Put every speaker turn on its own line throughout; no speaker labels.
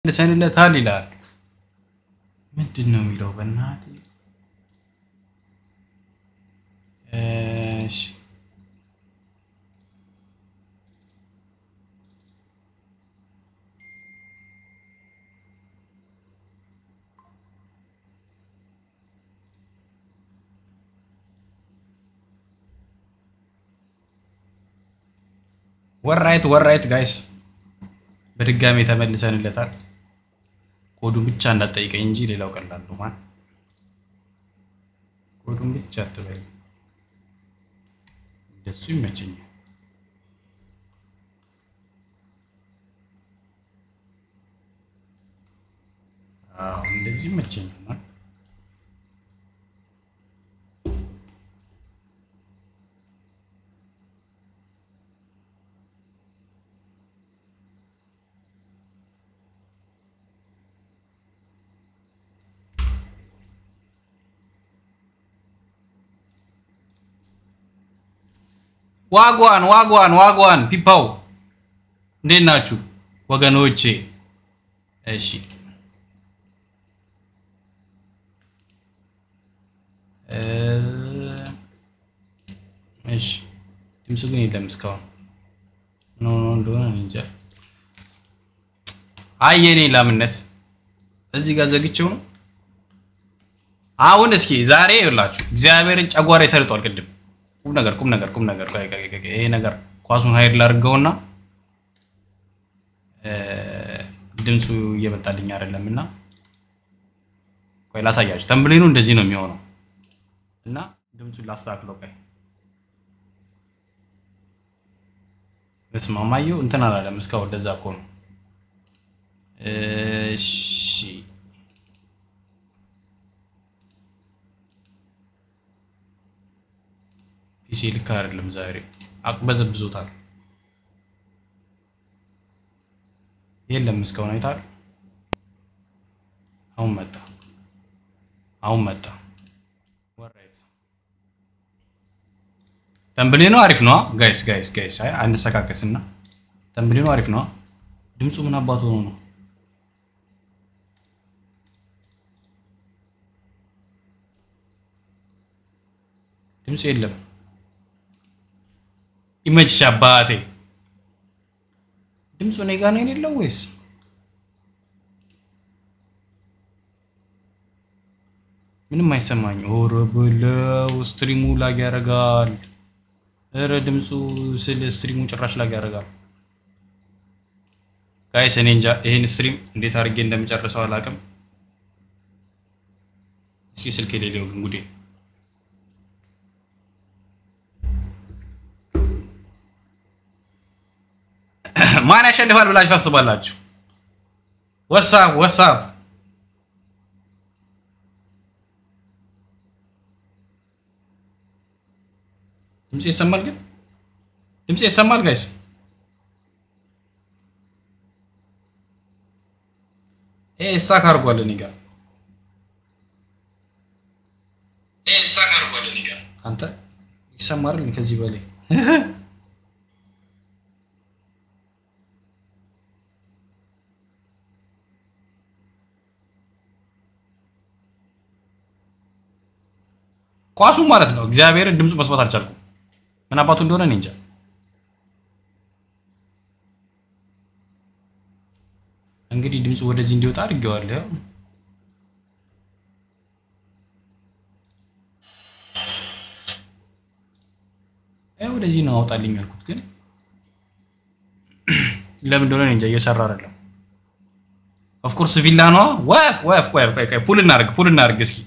ልሰንለታል ይላል ምንድነው የሚለው በእናቴ እሺ ወራይት ጋይስ በድጋሚ ተመልሰንለታል ኮዱን ብቻ እንዳትጠይቀኝ እንጂ ሌላው ቀላል ነው ማን ኮዱን ብቻ አትበል ደሱ ይመቸኛል እንደዚህ ይመቸኛል ማን ዋጓን ፒፓው እንዴት ናችሁ ወገኖቼ እሺ ድምፁ ግን የለም እስካሁን ኖ እንደሆነ እንጃ አየኔ ላምነት እዚህ ጋር ዘግቼው ነው አሁን እስኪ ዛሬ ይላችሁ እግዚአብሔርን ጨጓራ ተርጧል ቅድም ቁም ነገር ይሄ ነገር ኳሱን ሀይር ላርገውና ድምፁ እየመጣልኝ አይደለምና ቆይ ላሳያችሁ ተምብሌኑ እንደዚህ ነው የሚሆነው እና ድምፁን ላስተካክለው ቆይ ለስማማየው እንትን አላለም እስካው እንደዛ እኮ ነው እሺ ፒሲ ልክ አይደለም ዛሬ አቅበዝብዞታል የለም እስካሁን አይታል አሁን መጣ ወራይት ተምብሌኑ አሪፍ ነው ጋይስ አይ አንሰካከስና ተምብሌኑ አሪፍ ነው ድምፁ ምን አባቱ ነው ድምፁ የለም ኢሜጅ ሻባቴ ድምፁ ነው ጋር ነው የሌለው ወይስ ምንም አይሰማኝ ኦሮ በለው ስትሪሙ ላግ ያረጋል እረ ድምፁ ስለ ስትሪሙ ጭራሽ ላግ ያረጋል ጋይስ እኔ እንጃ ይሄን ስትሪም እንዴት አድርጌ እንደምጨርሰው አላቅም እስኪ ስልክ የሌለው ግን ጉዴ ማን ያሸንፋል ብላችሁ ታስባላችሁ ወሳብ ድምጽ ይሰማል ጋይስ ስታክ አድርጓል እኔ ጋር አንተ ይሰማል ከዚህ በላይ ኳሱ ማለት ነው እግዚአብሔር ድምፁ መስማት አልቻልኩም ምን አባቱ እንደሆነ እንጃ እንግዲህ ድምፁ ወደዚህ እንዲወጣ አድርጌዋለሁ ወደዚህ ነው አውጣልኝ አልኩት ግን ለምን እንደሆነ እንጃ እየሰራ አይደለም ኦፍ ኮርስ ቪላ ነው ወፍ ፑል እናርግ እስኪ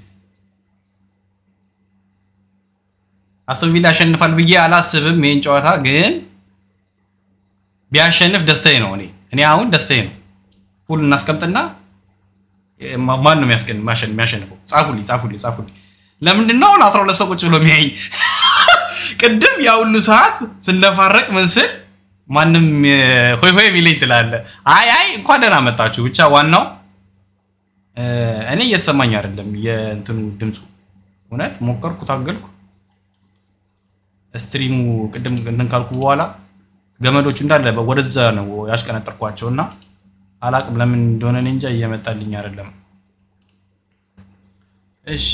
አስቶን ቪላ ያሸንፋል ብዬ አላስብም ይሄን ጨዋታ ግን ቢያሸንፍ ደስታዬ ነው እኔ አሁን ደስታዬ ነው ፑል እናስቀምጥና ማን ነው የሚያሸንፈው ጻፉልኝ ለምንድን ነው 12 ሰው ቁጭ ብሎ የሚያየኝ ቅድም ያው ሁሉ ሰዓት ስንለፋረቅ መስል ማንንም ሆይ ቢለኝ ትላለ አይ እንኳን ደህና መጣችሁ ብቻ ዋናው እኔ እየሰማኝ አይደለም የእንትኑ ድምፁ እውነት ሞከርኩ ታገልኩ ስትሪሙ ቅድም እንትን ካልኩ በኋላ ገመዶቹ እንዳለ ወደዛ ነው ያሽቀነጠርኳቸውና አላቅም ለምን እንደሆነ እንጃ እየመጣልኝ አይደለም እሺ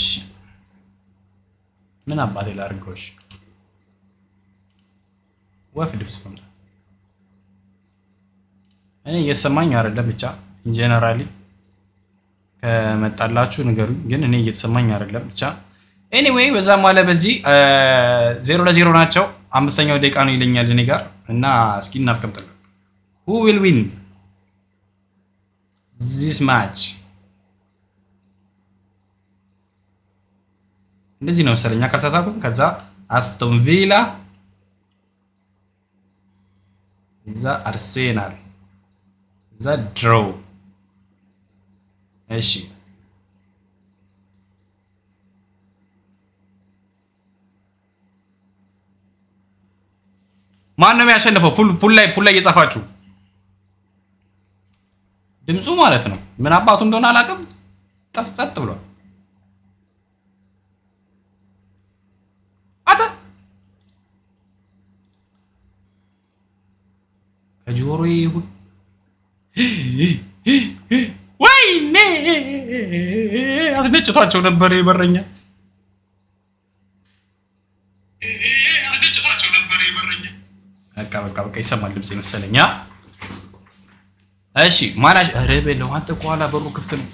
ምን አባቴ ላርገውሽ ወፍ ድብስ ከመጣ እኔ እየሰማኝ አይደለም ብቻ ኢን ጀነራሊ ከመጣላችሁ ንገሩኝ ግን እኔ እየተሰማኝ አይደለም ብቻ ኤኒዌይ በዛም አለ በዚህ 0-0 ናቸው አምስተኛው ደቂቃ ነው ይለኛል እኔ ጋር እና እስኪ እናስቀምጥልን who will win this match እንደዚህ ነው መሰለኛ ካልተሳሳትኩ ከዛ አስቶን ቪላ እዛ አርሴናል እዛ ድሮ እሺ ማን ነው የሚያሸንፈው ፑል ላይ እየጻፋችሁ ድምጹ ማለት ነው ምን አባቱ እንደሆነ አላውቅም ጠፍጠጥ ብሏል አታ ከጆሮዬ ይሁን ወይኔ አስነጭቷቸው ነበር የበረኛ በቃ ይሰማል ድምጽ መሰለኛ እሺ ማራሽ ረበለው አንተ ቋላ በሩ ክፍት ነው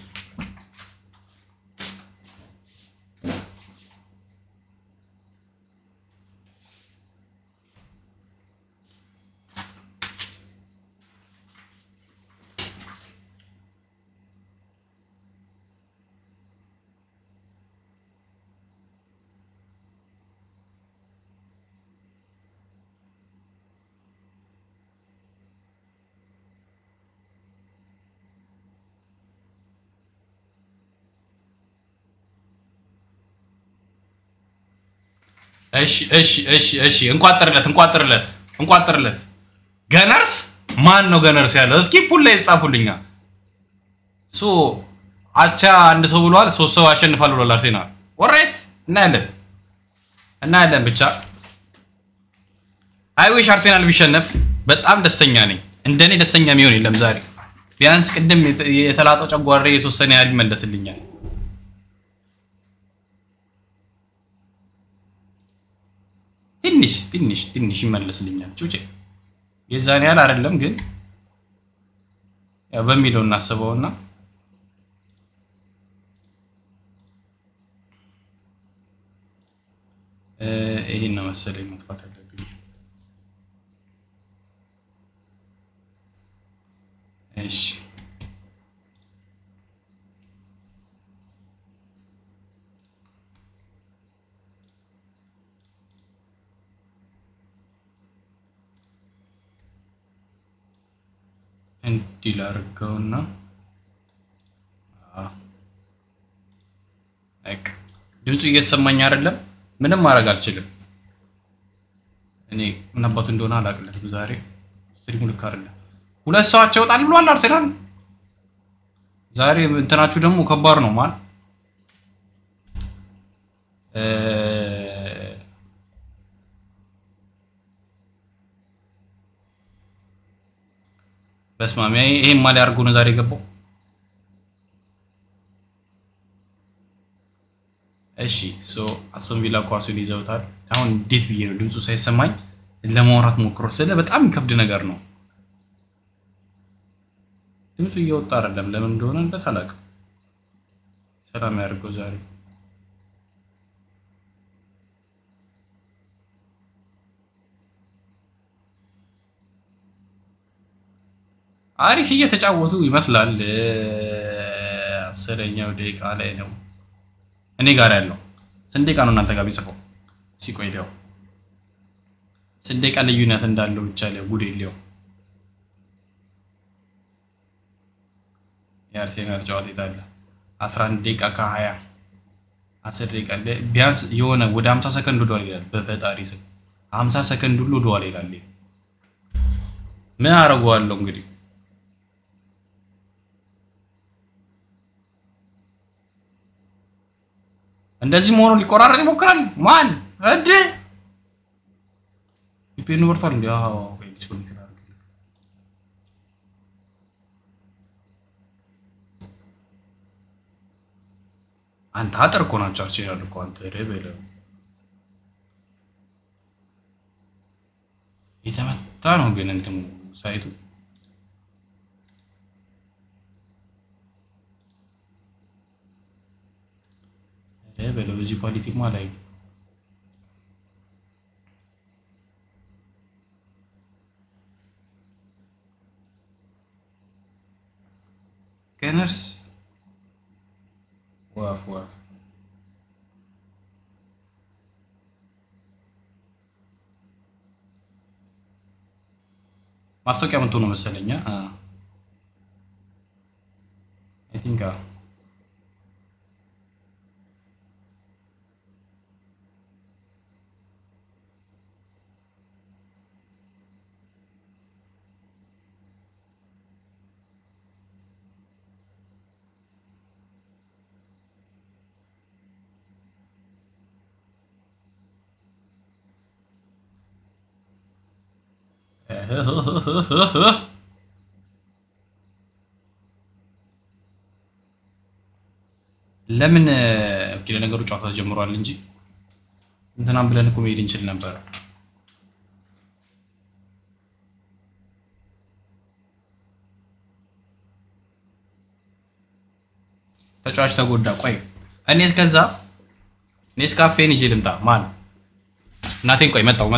እሺ እንቋጥርለት ገነርስ ማን ነው ገነርስ ያለው እስኪ ፑል ላይ ጻፉልኛ ሶ አቻ አንድ ሰው ብሏል 3 ሰው አሸንፋል ብሏል አርሴናል ኦሬት እናያለን ብቻ አይ ዊሽ አርሴናል ቢሸነፍ በጣም ደስተኛ ነኝ እንደኔ ደስተኛ የሚሆን የለም ዛሬ ቢያንስ ቅድም የተላጠው ጨጓሬ የተወሰነ ያህል ይመለስልኛል ትንሽ ይመለስልኛል ጩጬ የዛኔ ያህል አይደለም ግን ያው በሚለው እናስበውና ይሄን ነው መሰለኝ መጥፋት አለብኝ እሺ እንዲል አድርገውና ድምፁ እየሰማኝ አይደለም ምንም ማድረግ አልችልም እኔ ምን አባቱ እንደሆነ አላቅለትም ዛሬ ስትሪሙ ልክ አይደለም ሁለት ሰዓት ይወጣል ብሏል አርሴናል ዛሬ እንትናችሁ ደግሞ ከባድ ነው ማን በስማሚ ይሄን ማሊ አርጎ ነው ዛሬ ገባው እሺ ሶ አስቶን ቪላ ኳሱን ይዘውታል አሁን እንዴት ብዬ ነው ድምጹ ሳይሰማኝ ለማውራት ሞክሮ ስለ በጣም ከብድ ነገር ነው ድምጹ እየወጣ አይደለም ለምን እንደሆነ እንደታላቅ ሰላም ያርገው ዛሬ አሪፍ እየተጫወቱ ይመስላል 10ኛው ደቂቃ ላይ ነው እኔ ጋር ያለው ስንት ደቂቃ ነው እናንተ ጋር ቢጽፈው ሲቆይ ነው ስንት ደቂቃ ልዩነት እንዳለው ብቻ ላይ ጉድ የለው የአርሴናል ጨዋታ ይታለ 11 ደቂቃ ከ20 10 ደቂቃ ቢያንስ የሆነ ወደ 50 ሰከንድ ወደኋላ ይላል በፈጣሪ ስም 50 ሰከንድ ሁሉ ወደኋላ ይላል ምን አረጋዋለሁ እንግዲህ እንደዚህ ሞኖ ሊቆራረጥ ይሞክራል ማን እድ ይፔን ወርቷል እንዴ አዎ ዲስኮኔክት አድርገን አንተ አጥር እኮ ናቸው አርሴናል እኮ አንተ ረበለ የተመታ ነው ግን እንትም ሳይቱ ረበለ በዚህ ኳሊቲ ማላይ Gunners ዋፍ ማስታወቂያ መጥቶ ነው መሰለኛ አይ ቲንክ ለምን ኦኬ ለነገሩ ጨዋታ ተጀምሯል እንጂ እንትናም ብለን እኮ መሄድ እንችል ነበር ተጫዋች ተጎዳ ቆይ እኔ እስከዛ ኔስካፌን ይዤ ልምጣ ማን እናቴን ቆይ መጣው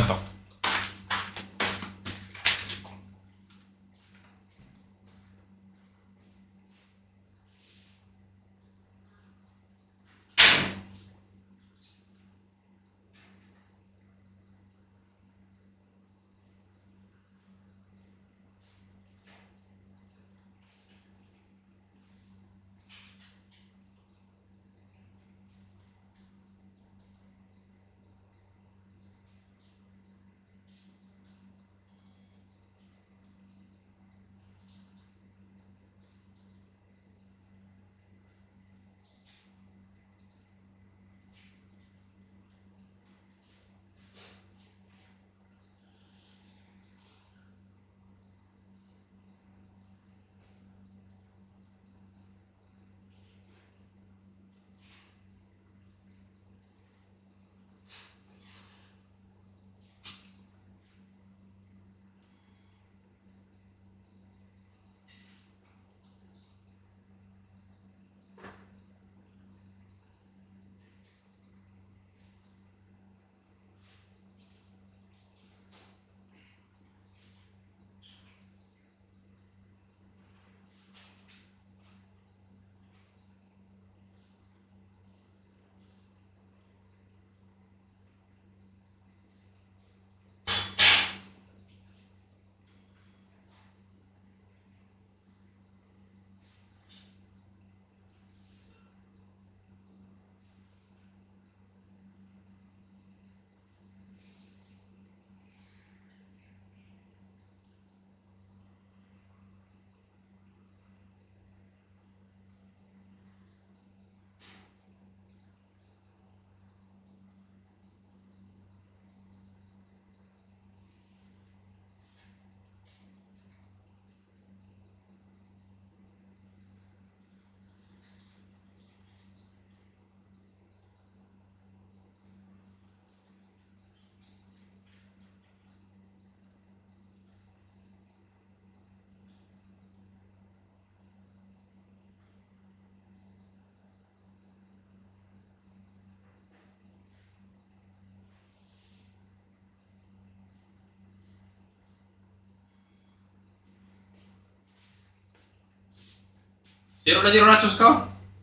ዜሮ ናቸው እስካሁን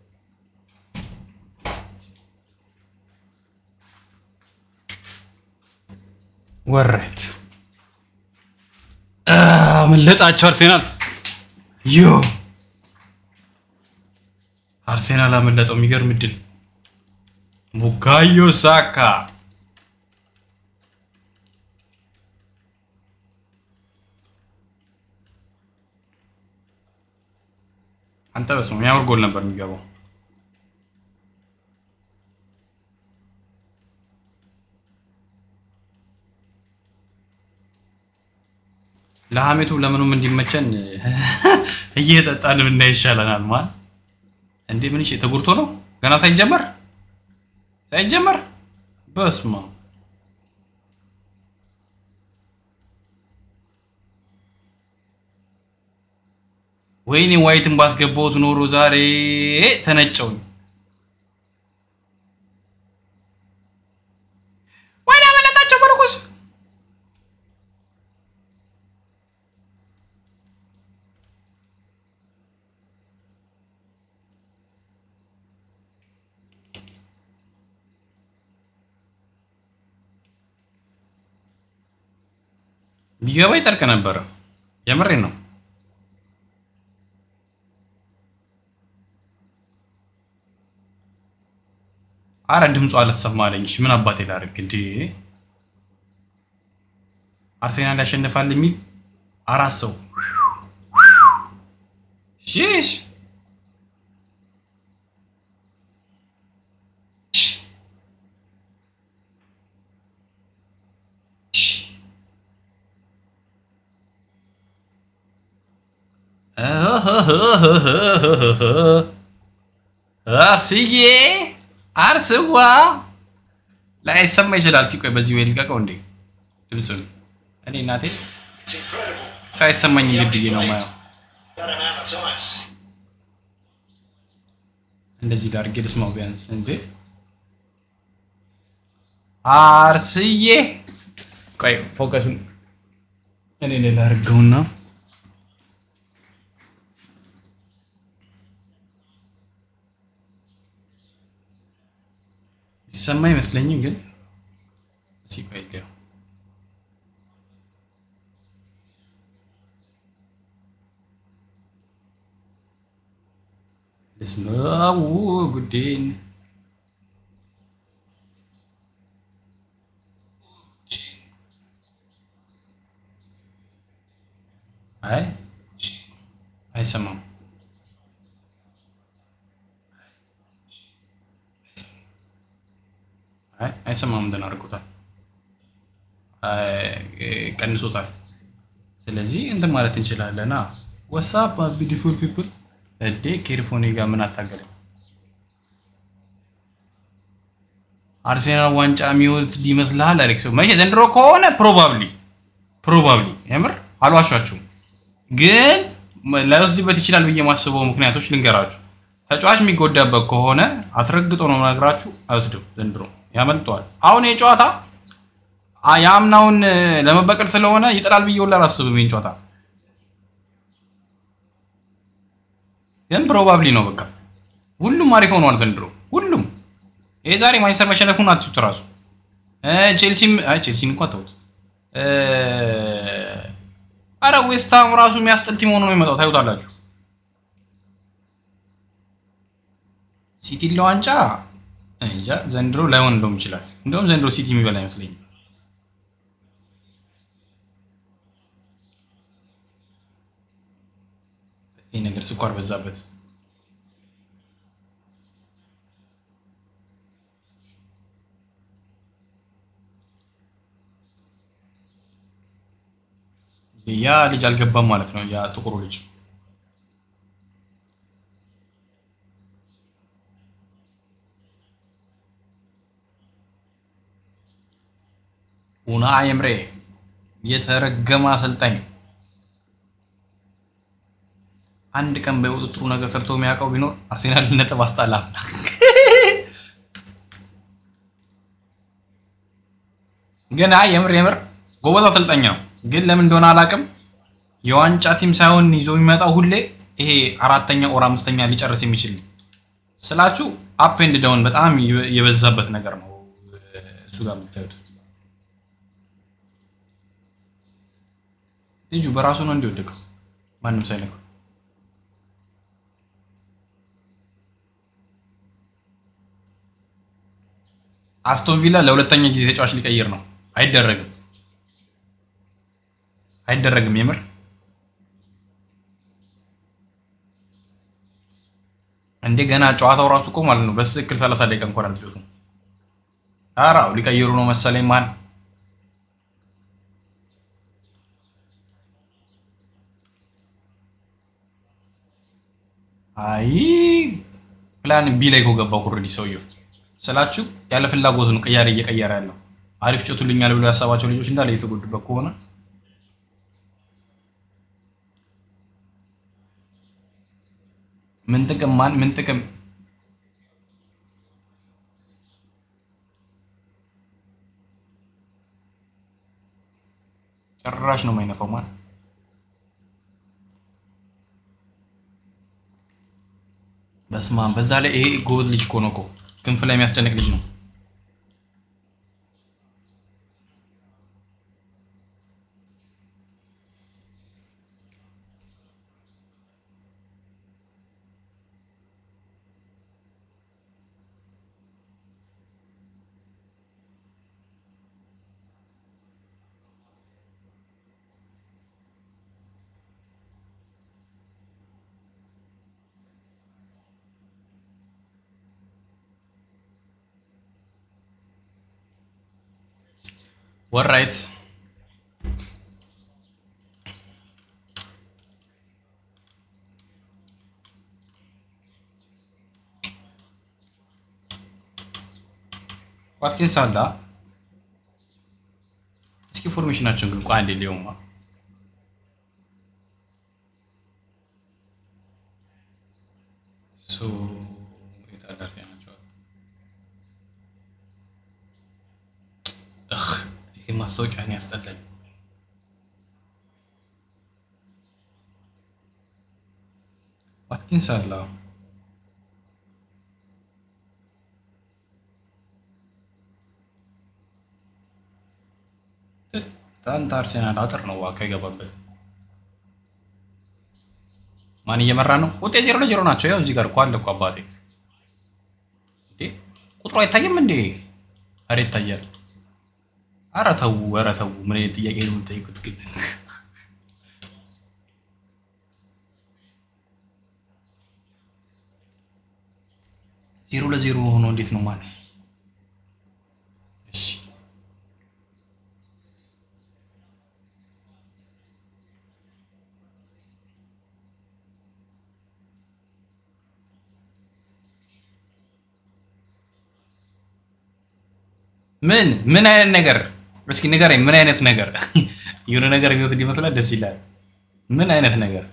ወረት አመለጣቸው አርሴናል አመለጠው የሚገርም ድል ቡካዮ ሳካ አንተ በስመ የሚያምር ጎል ነበር የሚገባው ለሐሜቱ ለምኑም እንዲመቸን እየተጣጣን ብናይ ይሻለናል ማን እንዴ ምን እሺ ተጉርቶ ነው ገና ሳይጀመር በስማ ወይኔ ዋይትን ባስገባሁት ኖሮ ዛሬ ተነጨውኝ። ወይኔ አመለጣቸው በርኩስ ቢገባ ይጸድቅ ነበር። የምሬን ነው። አረ ድምፁ አልተሰማለኝ። እሺ ምን አባቴ ላድርግ እንዴ? አርሴናል ያሸንፋል የሚል አራት ሰው ሺሽ አርሲዬ አርስዋ ላይሰማ ይችላል። ቆይ በዚህ ወይ ልቀቀው እንዴ ድምፁን። እኔ እናቴ ሳይሰማኝ እንግዲህ ነው ማለት እንደዚህ ዳርጌ ልስማው ቢያንስ እንዴ አርስዬ። ቆይ ፎከሱን እኔ ሌላ አድርገውና ይሰማ አይመስለኝም ግን እሺ ቆይ ልየው። ልስማው ጉዴን አይሰማም። አይሰማም እንደና አድርጎታል። ቀንሶታል። ስለዚህ እንትን ማለት እንችላለና ዋትስአፕ ቢዩቲፉል ፒፕል እዴ ኬርፎኒ ጋር ምን አታገለኝ። አርሴናል ዋንጫ የሚወስድ ይመስልሃል አሌክስ? መቼ ዘንድሮ ከሆነ ፕሮባብሊ የምር አልዋሻችሁም፣ ግን ላይወስድበት ይችላል ብዬ ማስበው ምክንያቶች ልንገራችሁ። ተጫዋች የሚጎዳበት ከሆነ አስረግጦ ነው ነገራችሁ፣ አይወስድም ዘንድሮ ያመልጠዋል። አሁን የጨዋታ ያምናውን ለመበቀል ስለሆነ ይጥላል ብዬ ሁላ አላስብም። ይሄን ጨዋታ ግን ፕሮባብሊ ነው። በቃ ሁሉም አሪፍ ሆኗል ዘንድሮ ሁሉም። የዛሬ ማንቸስተር መሸነፉን አትዩት ራሱ ቼልሲም ቼልሲን እንኳን ተውት። አረ ዌስትሃም ራሱ የሚያስጠል ቲም ሆኖ ነው የመጣው። ታዩታላችሁ። ሲቲ ለዋንጫ እንጃ ዘንድሮ ላይሆን እንደውም ይችላል። እንደውም ዘንድሮ ሲቲ የሚበላ አይመስለኝም። ይሄ ነገር ስኳር በዛበት። ያ ልጅ አልገባም ማለት ነው። ያ ጥቁሩ ልጅ ኡናይ ኤምሬ የተረገመ አሰልጣኝ። አንድ ቀን በውድድሩ ነገር ሰርቶ የሚያውቀው ቢኖር አርሴናል ነጥብ አስጣላ። ግን የምር ጎበዝ አሰልጣኝ ነው። ግን ለምን እንደሆነ አላውቅም የዋንጫ ቲም ሳይሆን ይዞ የሚመጣው ሁሌ ይሄ አራተኛ ኦር አምስተኛ ሊጨርስ የሚችል ስላችሁ አፕ ኤንድ ዳውን በጣም የበዛበት ነገር ነው እሱ ጋር የምታዩት። ልጁ በራሱ ነው እንዲወደቀው ማንም ሳይነካው። አስቶን ቪላ ለሁለተኛ ጊዜ ተጫዋች ሊቀይር ነው። አይደረግም የምር እንደገና ጨዋታው ራሱ እኮ ማለት ነው በትክክል 30 ደቂቃ እንኳን አልተጫወቱም። አራው ሊቀይሩ ነው መሰለኝ ማን አይ ፕላን ቢ ላይ ገባው ኦሬዲ ሰውየው ስላችሁ ያለ ፍላጎት ነው ቀያሪ እየቀየረ ያለው አሪፍ ጮቱልኛል ብሎ ያሳባቸው ልጆች እንዳለ የተጎዱበት ከሆነ ምን ጥቅም ጭራሽ ነው ማይነፋው ማን በስማም በዛ ላይ ይሄ ጎበዝ ልጅ እኮ ነው እኮ ክንፍ ላይ የሚያስጨንቅ ልጅ ነው All right. Watkins አለ እስኪ ፎርሜሽናቸውን ግን ቋንዴ ሊዮማ ሶ የታዳፊ ናቸው ማስታወቂያ ነው ያስጠላኝ ዋትኪንስ አለ ታንታ አርሰናል አጥር ነው ዋካ ይገባበት ማን እየመራ ነው ውጤት 0-0 ናቸው ያው እዚህ ጋር እኮ አለ እኮ አባቴ እንዴ ቁጥሩ አይታየም እንዴ አሬ ይታያል አራተው ምን አይነት ጥያቄ ነው የምትጠይቁት ግን 0-0 ሆኖ እንዴት ነው ማለት እሺ ምን አይነት ነገር እስኪ ንገረኝ ምን አይነት ነገር የሆነ ነገር የሚወስድ ይመስላል ደስ ይላል ምን አይነት ነገር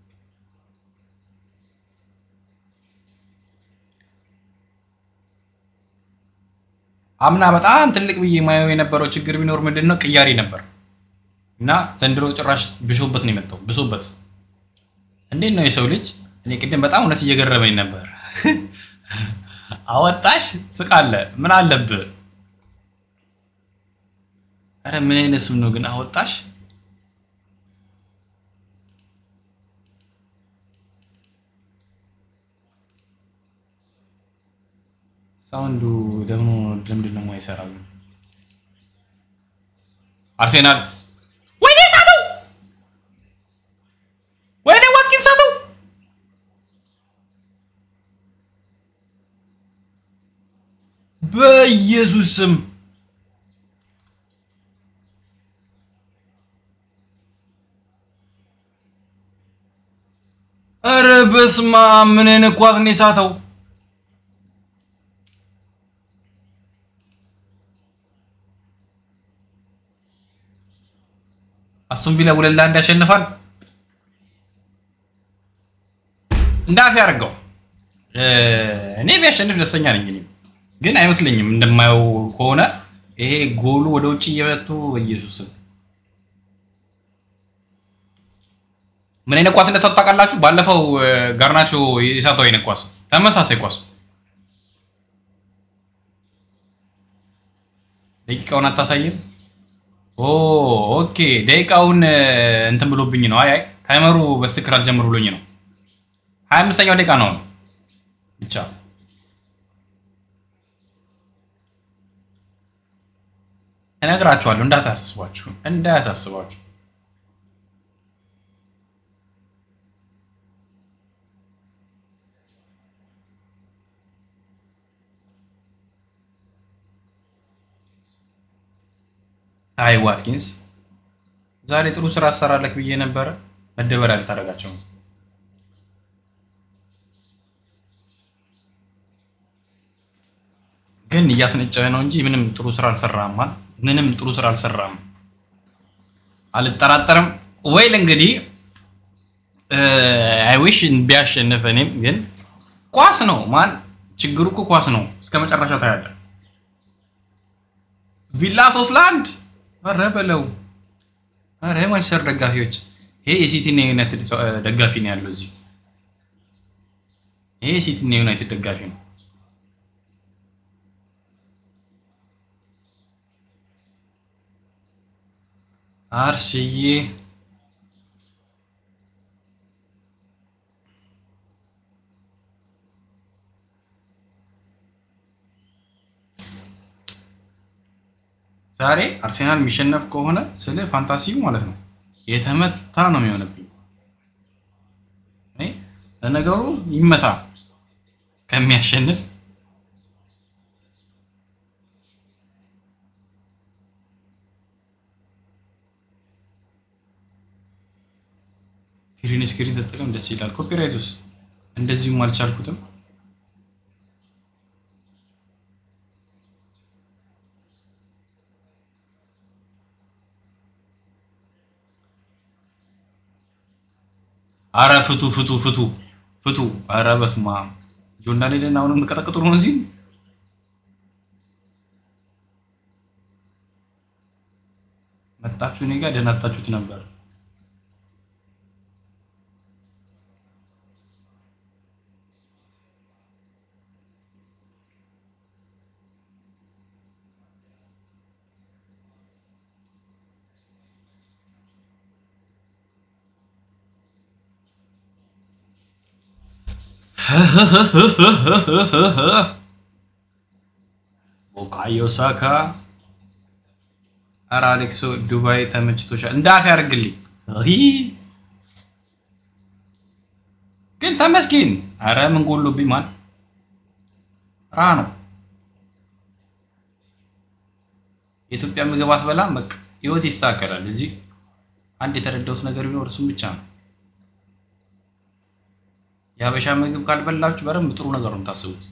አምና በጣም ትልቅ ብዬ ማየው የነበረው ችግር ቢኖር ምንድነው ቅያሪ ነበር እና ዘንድሮ ጭራሽ ብሾበት ነው የመጣው ብሶበት እንዴት ነው የሰው ልጅ እኔ ቅድም በጣም እውነት እየገረመኝ ነበር አወጣሽ ስቃለ ምን አለብህ አረ ምን አይነት ስም ነው ግን አወጣሽ ሳውንዱ ደግሞ ለምንድነው የማይሰራው አርሴናል ወይኔ ሳተው ወይኔ ዋትኪንስ ሳተው በኢየሱስ ስም አረ በስማ ምን አይነት ኳስ ነው ሳተው አስቶን ቪላ ወለላ እንዳሸነፋል እንዳፍ ያርገው እኔ ቢያሸንፍ ደስተኛ ነኝ ግን አይመስልኝም እንደማየው ከሆነ ይሄ ጎሉ ወደ ውጪ እየመጡ ኢየሱስ ምን አይነት ኳስ እንደሰጣ ታውቃላችሁ ባለፈው ጋርናቾ የሳተው አይነት ኳስ ተመሳሳይ ኳስ ደቂቃውን አታሳይም ኦኬ ደቂቃውን እንትን ብሎብኝ ነው አይ ታይመሩ በስትክክል አልጀምሩ ብሎኝ ነው 25ኛው ደቂቃ ነው ብቻ እነግራችኋለሁ እንዳያሳስባችሁ አይ ዋትኪንስ ዛሬ ጥሩ ስራ አሰራለክ ብዬ ነበር መደበሪያ ልታረጋቸው ግን እያስነጨ ነው እንጂ ምንም ጥሩ ስራ አልሰራም ማለት ምንም ጥሩ ስራ አልሰራም አልጠራጠርም ወይል እንግዲህ አይ ዊሽ ቢያሸንፍ እኔም ግን ኳስ ነው ማን ችግሩ እኮ ኳስ ነው እስከመጨረሻ ታያለ ቪላ ሶስላንድ አረበለው አረ ማንቸስተር ደጋፊዎች ይሄ የሲቲ እና ዩናይትድ ደጋፊ ነው ያለው እዚህ ይሄ ሲቲ እና ዩናይትድ ደጋፊ ነው አርሽዬ ዛሬ አርሰናል የሚሸነፍ ከሆነ ስለ ፋንታሲው ማለት ነው የተመታ ነው የሚሆነብኝ ለነገሩ ይመታ ከሚያሸንፍ ግሪን ስክሪን ተጠቅም ደስ ይላል ኮፒራይቱስ እንደዚሁም አልቻልኩትም አረ ፍቱ አረ በስማ ጆርዳን ሄደን አሁንም እንቀጠቅጡ ነው እዚህ መጣችሁ እኔ ጋር ደናታችሁት ነበር ቡካዮ ሳካ አረ አሌክሶ ዱባይ ተመችቶሻል እንዳፍ ያርግልኝ ግን ተመስገን አረ ምን ጎሎብኝ ማን ራ ነው የኢትዮጵያ ምግብ አትበላም በቃ ህይወት ይስተካከላል እዚህ አንድ የተረዳሁት ነገር ቢኖር እሱም ብቻ ነው ያበሻ ምግብ ካልበላችሁ በረም ጥሩ ነገር ነው ታስቡት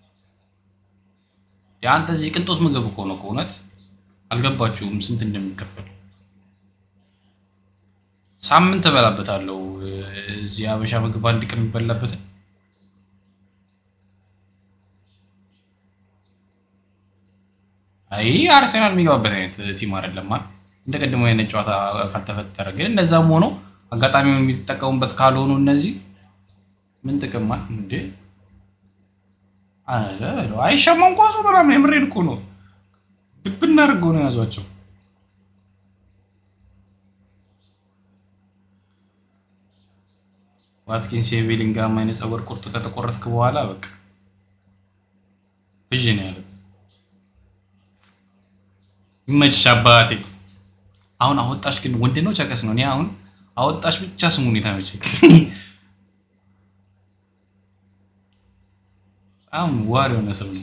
ያንተ እዚህ ቅንጦት ምግብ እኮ ነው ኮነት አልገባችሁም ስንት እንደሚከፈል ሳምንት ተበላበታለሁ እዚህ ያበሻ ምግብ አንድ ቀን የሚበላበት አይ አርሰናል የሚገባበት አይነት ቲም አይደለም እንደቀደመው አይነት ጨዋታ ካልተፈጠረ ግን እንደዛም ሆኖ አጋጣሚውን የሚጠቀሙበት ካልሆኑ እነዚህ ምን ተቀማ እንዴ አረ አይሸማም ኳሱ በጣም የምሬን እኮ ነው ድብና አድርጎ ነው ያዟቸው ዋትኪንስ የቤሊንጋም አይነት ጸጉር ቁርጥ ከተቆረጥክ በኋላ በቃ ብዥ ነው ያለው ይመችሽ አባቴ አሁን አወጣሽ ግን ወንድ ነው ቸከስ ነው እኔ አሁን አወጣሽ ብቻ ስሙ ነው ታመቸክ ዋሪው ነው ሰው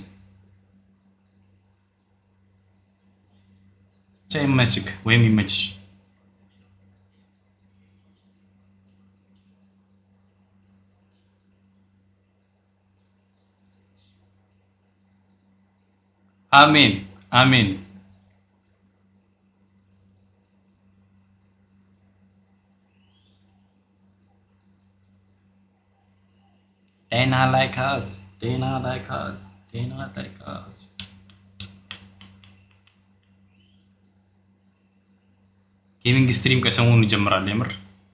ቻይማችክ ወይም ይመችሽ አሜን አሜን Dana like us ጌሚንግ ስትሪም ከሰሞኑ ጀምራል የምር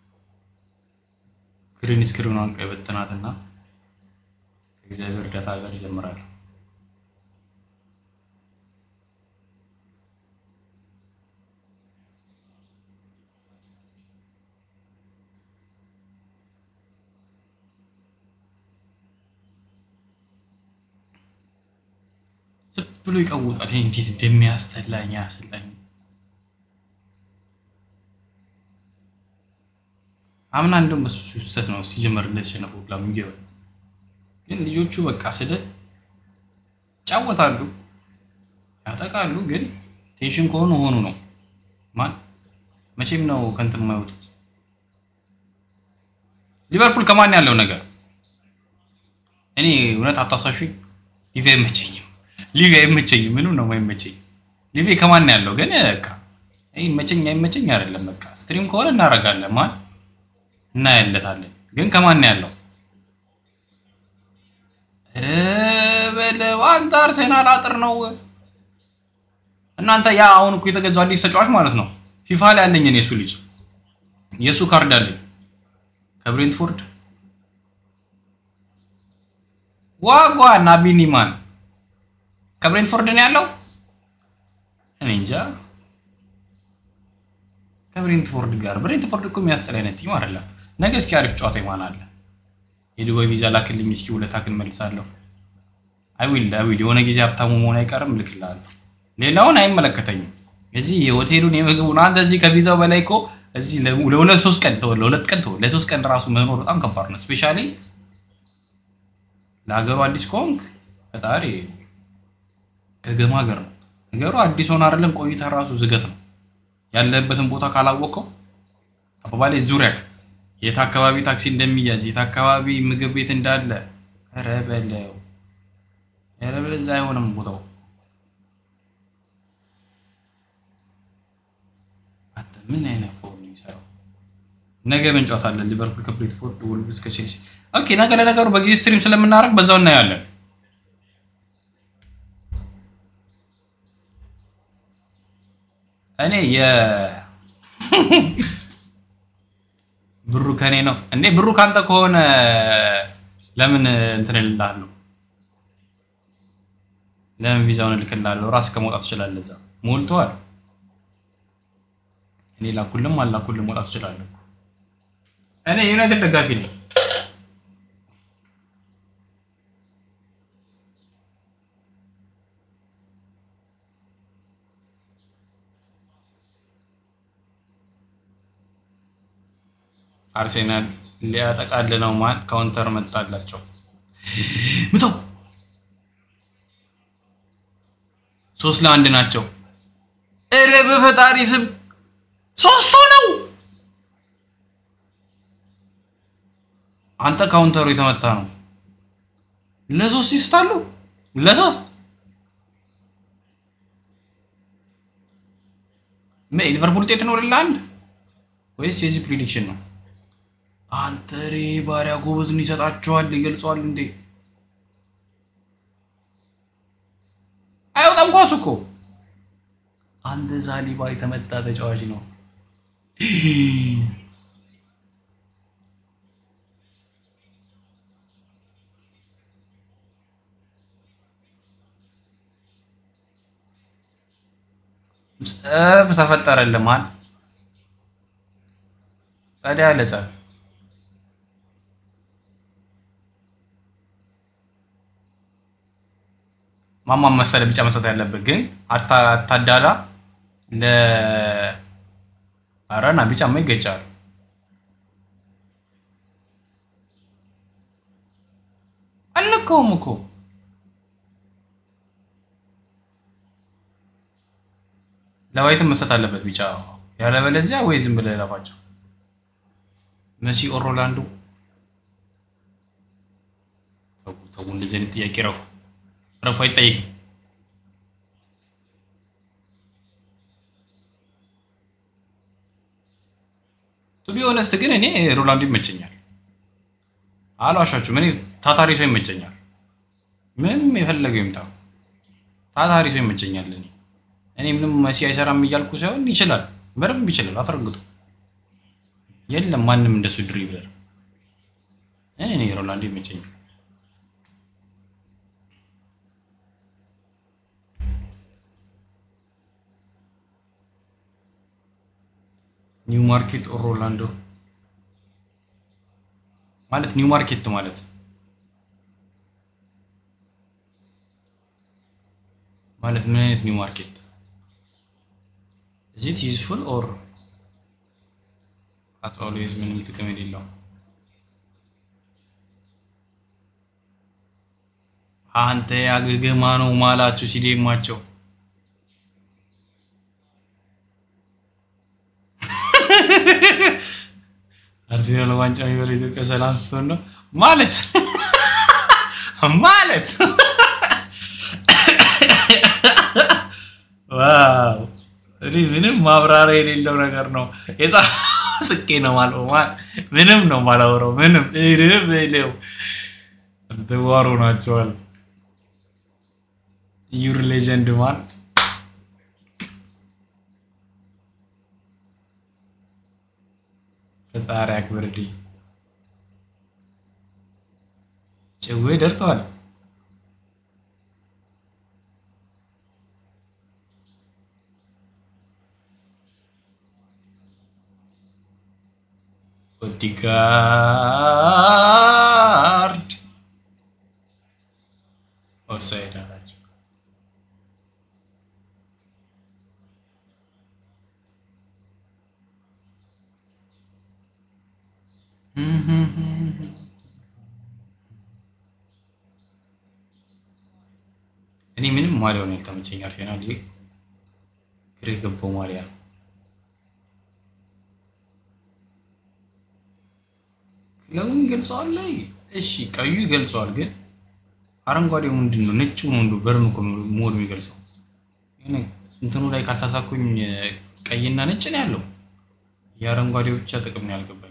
ግሪን ስክሪን አንቀ በተናትና እግዚአብሔር ዳታ ጋር ጀምራል ብሎ ይቀውጣል እንዴት እንደሚያስተላኛ አሰላኝ አምና እንደም በሱስተት ነው ሲጀመር ለሸነፉ ለምንገው ግን ልጆቹ በቃ ስደ ጫወታሉ ያጠቃሉ ግን ቴንሽን ሆኖ ነው ማን መቼም ነው ከንተ የማይወጡት ሊቨርፑል ከማን ያለው ነገር እኔ እውነት አታሳሹኝ ሊቨርፑል መቼኝ ሊቪያ ይመቸኝ ምኑ ነው የማይመቸኝ ሊቪያ ከማን ያለው ግን በቃ ይመቸኝ አይደለም በቃ ስትሪም ከሆነ እናረጋለን ማን እና ያለታለን ግን ከማን ያለው ረበለው አንተ አርሰናል አጥር ነው እናንተ ያ አሁን እኮ የተገዛው አዲስ ተጫዋች ማለት ነው ፊፋ ላይ ያለኝ እኔ እሱ ልጅ የሱ ካርድ አለኝ ከብሬንትፎርድ ዋጓና ቢኒማን ከብሬንትፎርድ ነው ያለው እኔ እንጃ ከብሬንትፎርድ ጋር ብሬንትፎርድ እኮ የሚያስጠላ አይነት ቲም አይደለም ነገ እስኪ አሪፍ ጨዋታ ይማን አለ የዱባይ ቪዛ ላክልኝ እስኪ ሁለታክን መልሳለሁ አይዊል የሆነ ጊዜ ሀብታሙ መሆን አይቀርም ልክላለሁ ሌላውን አይመለከተኝም እዚህ የሆቴሉን የምግቡን አንተ እዚህ ከቪዛው በላይ እኮ እዚህ ለሁለት ሶስት ቀን ለሶስት ቀን ራሱ መኖር በጣም ከባድ ነው ስፔሻሊ ለሀገሩ አዲስ ኮንክ ፈጣሪ ከገማ ሀገር ነው ነገሩ አዲስ ሆነ አይደለም ቆይታ ራሱ ዝገት ነው ያለበትን ቦታ ካላወቀው አባባሌ ዙሪያክ የት አካባቢ ታክሲ እንደሚያዝ የት አካባቢ ምግብ ቤት እንዳለ ረበለው ረበለዛ አይሆንም ቦታው አተ ምን አይነት ፎርም ይሰራው ነገ መንጫው ሳለ ሊቨርፑል ከብሬንትፎርድ ወልቭስ ከቼልሲ ኦኬ ነገ ለነገሩ በጊዜ ስትሪም ስለምናረግ በዛው እናያለን እኔ ብሩ ከኔ ነው እንዴ ብሩ ካንተ ከሆነ ለምን እንትን ልላለው ለምን ቪዛውን ልክላለሁ ራስ ከመውጣት ይችላል ለዛ ሞልቷል እኔ ላኩልም አላኩልም መውጣት ይችላል እኔ ዩናይትድ ደጋፊ ነኝ አርሰናል ሊያጠቃል ነው ማን ካውንተር መጣላቸው ምተው 3-1 ናቸው እረ በፈጣሪ ስም 3 ነው አንተ ካውንተሩ የተመታ ነው ለ3 ይስታሉ ለ3 ሊቨርፑል ጤት ነው ለአንድ ወይስ የዚህ ፕሪዲክሽን ነው አንተሪ ባሪያ ጎበዝን ይሰጣቸዋል ይገልጸዋል እንዴ አይወጣም ኳሱ እኮ አንተ ዛሊባ የተመታ ተጫዋች ነው ተፈጠረልህ ማን ጸዳ ለጸ ማማ መሰለ ብቻ መስጠት ያለበት ግን አታዳላ ለ አራና ብቻ ማይገጫል አልነካውም እኮ ለዋይትም መስጠት አለበት ብቻ ያለበለዚያ ወይ ዝም ብለ ለፋቸው መሲ ኦሮላንዶ ተው እንደዚህ አይነት ጥያቄ ረፉ አይጠይቅም ቱ ቢ ኦነስት ግን እኔ ሮላንዶ ይመቸኛል አላዋሻችሁ ምን ታታሪ ሰው ይመቸኛል ምን የፈለገው ይምጣ ታታሪ ሰው ይመቸኛል እኔ ምንም መሲ አይሰራም ይያልኩ ሳይሆን ይችላል በደንብ ይችላል አስረግጡ የለም ማንንም እንደሱ ድሪብለር እኔ ሮላንዶ ይመቸኛል ኒው ማርኬት ኦሮላንዶ ማለት ኒው ማርኬት ማለት ምን አይነት ኒው ማርኬት is it useful or as always ምንም ጥቅም የሌለው አንተ ያገገማ ነው ማላችሁ ሲደማቸው አርሰናል ዋንጫ ይበል ኢትዮጵያ ሰላም ስትሆን ነው ማለት ዋው እኔ ምንም ማብራሪያ የሌለው ነገር ነው ስቄ ነው ማለት ምንም ነው ማላወራው ምንም እሬው ተዋሩ ናቸዋል ዩር ሌጀንድ ማን ፈጣሪ አክብርልኝ ጭዌ ደርሷል ቦዲጋርድ ኦሳይድ አላቸው እኔ ምንም ማሊያው ነው ተመቸኝ አርሰናል ግሬ ገባው ማሊያ ለምን ገልጿል ላይ እሺ ቀዩ ይገልጿል ግን አረንጓዴው ምንድነው ነጭ ነው እንዶ በርም እኮ ሞድ የሚገልጸው እኔ እንትኑ ላይ ካልተሳሳኩኝ ቀይና ነጭ ነው ያለው ያረንጓዴው ብቻ ጥቅም ነው ያልገባኝ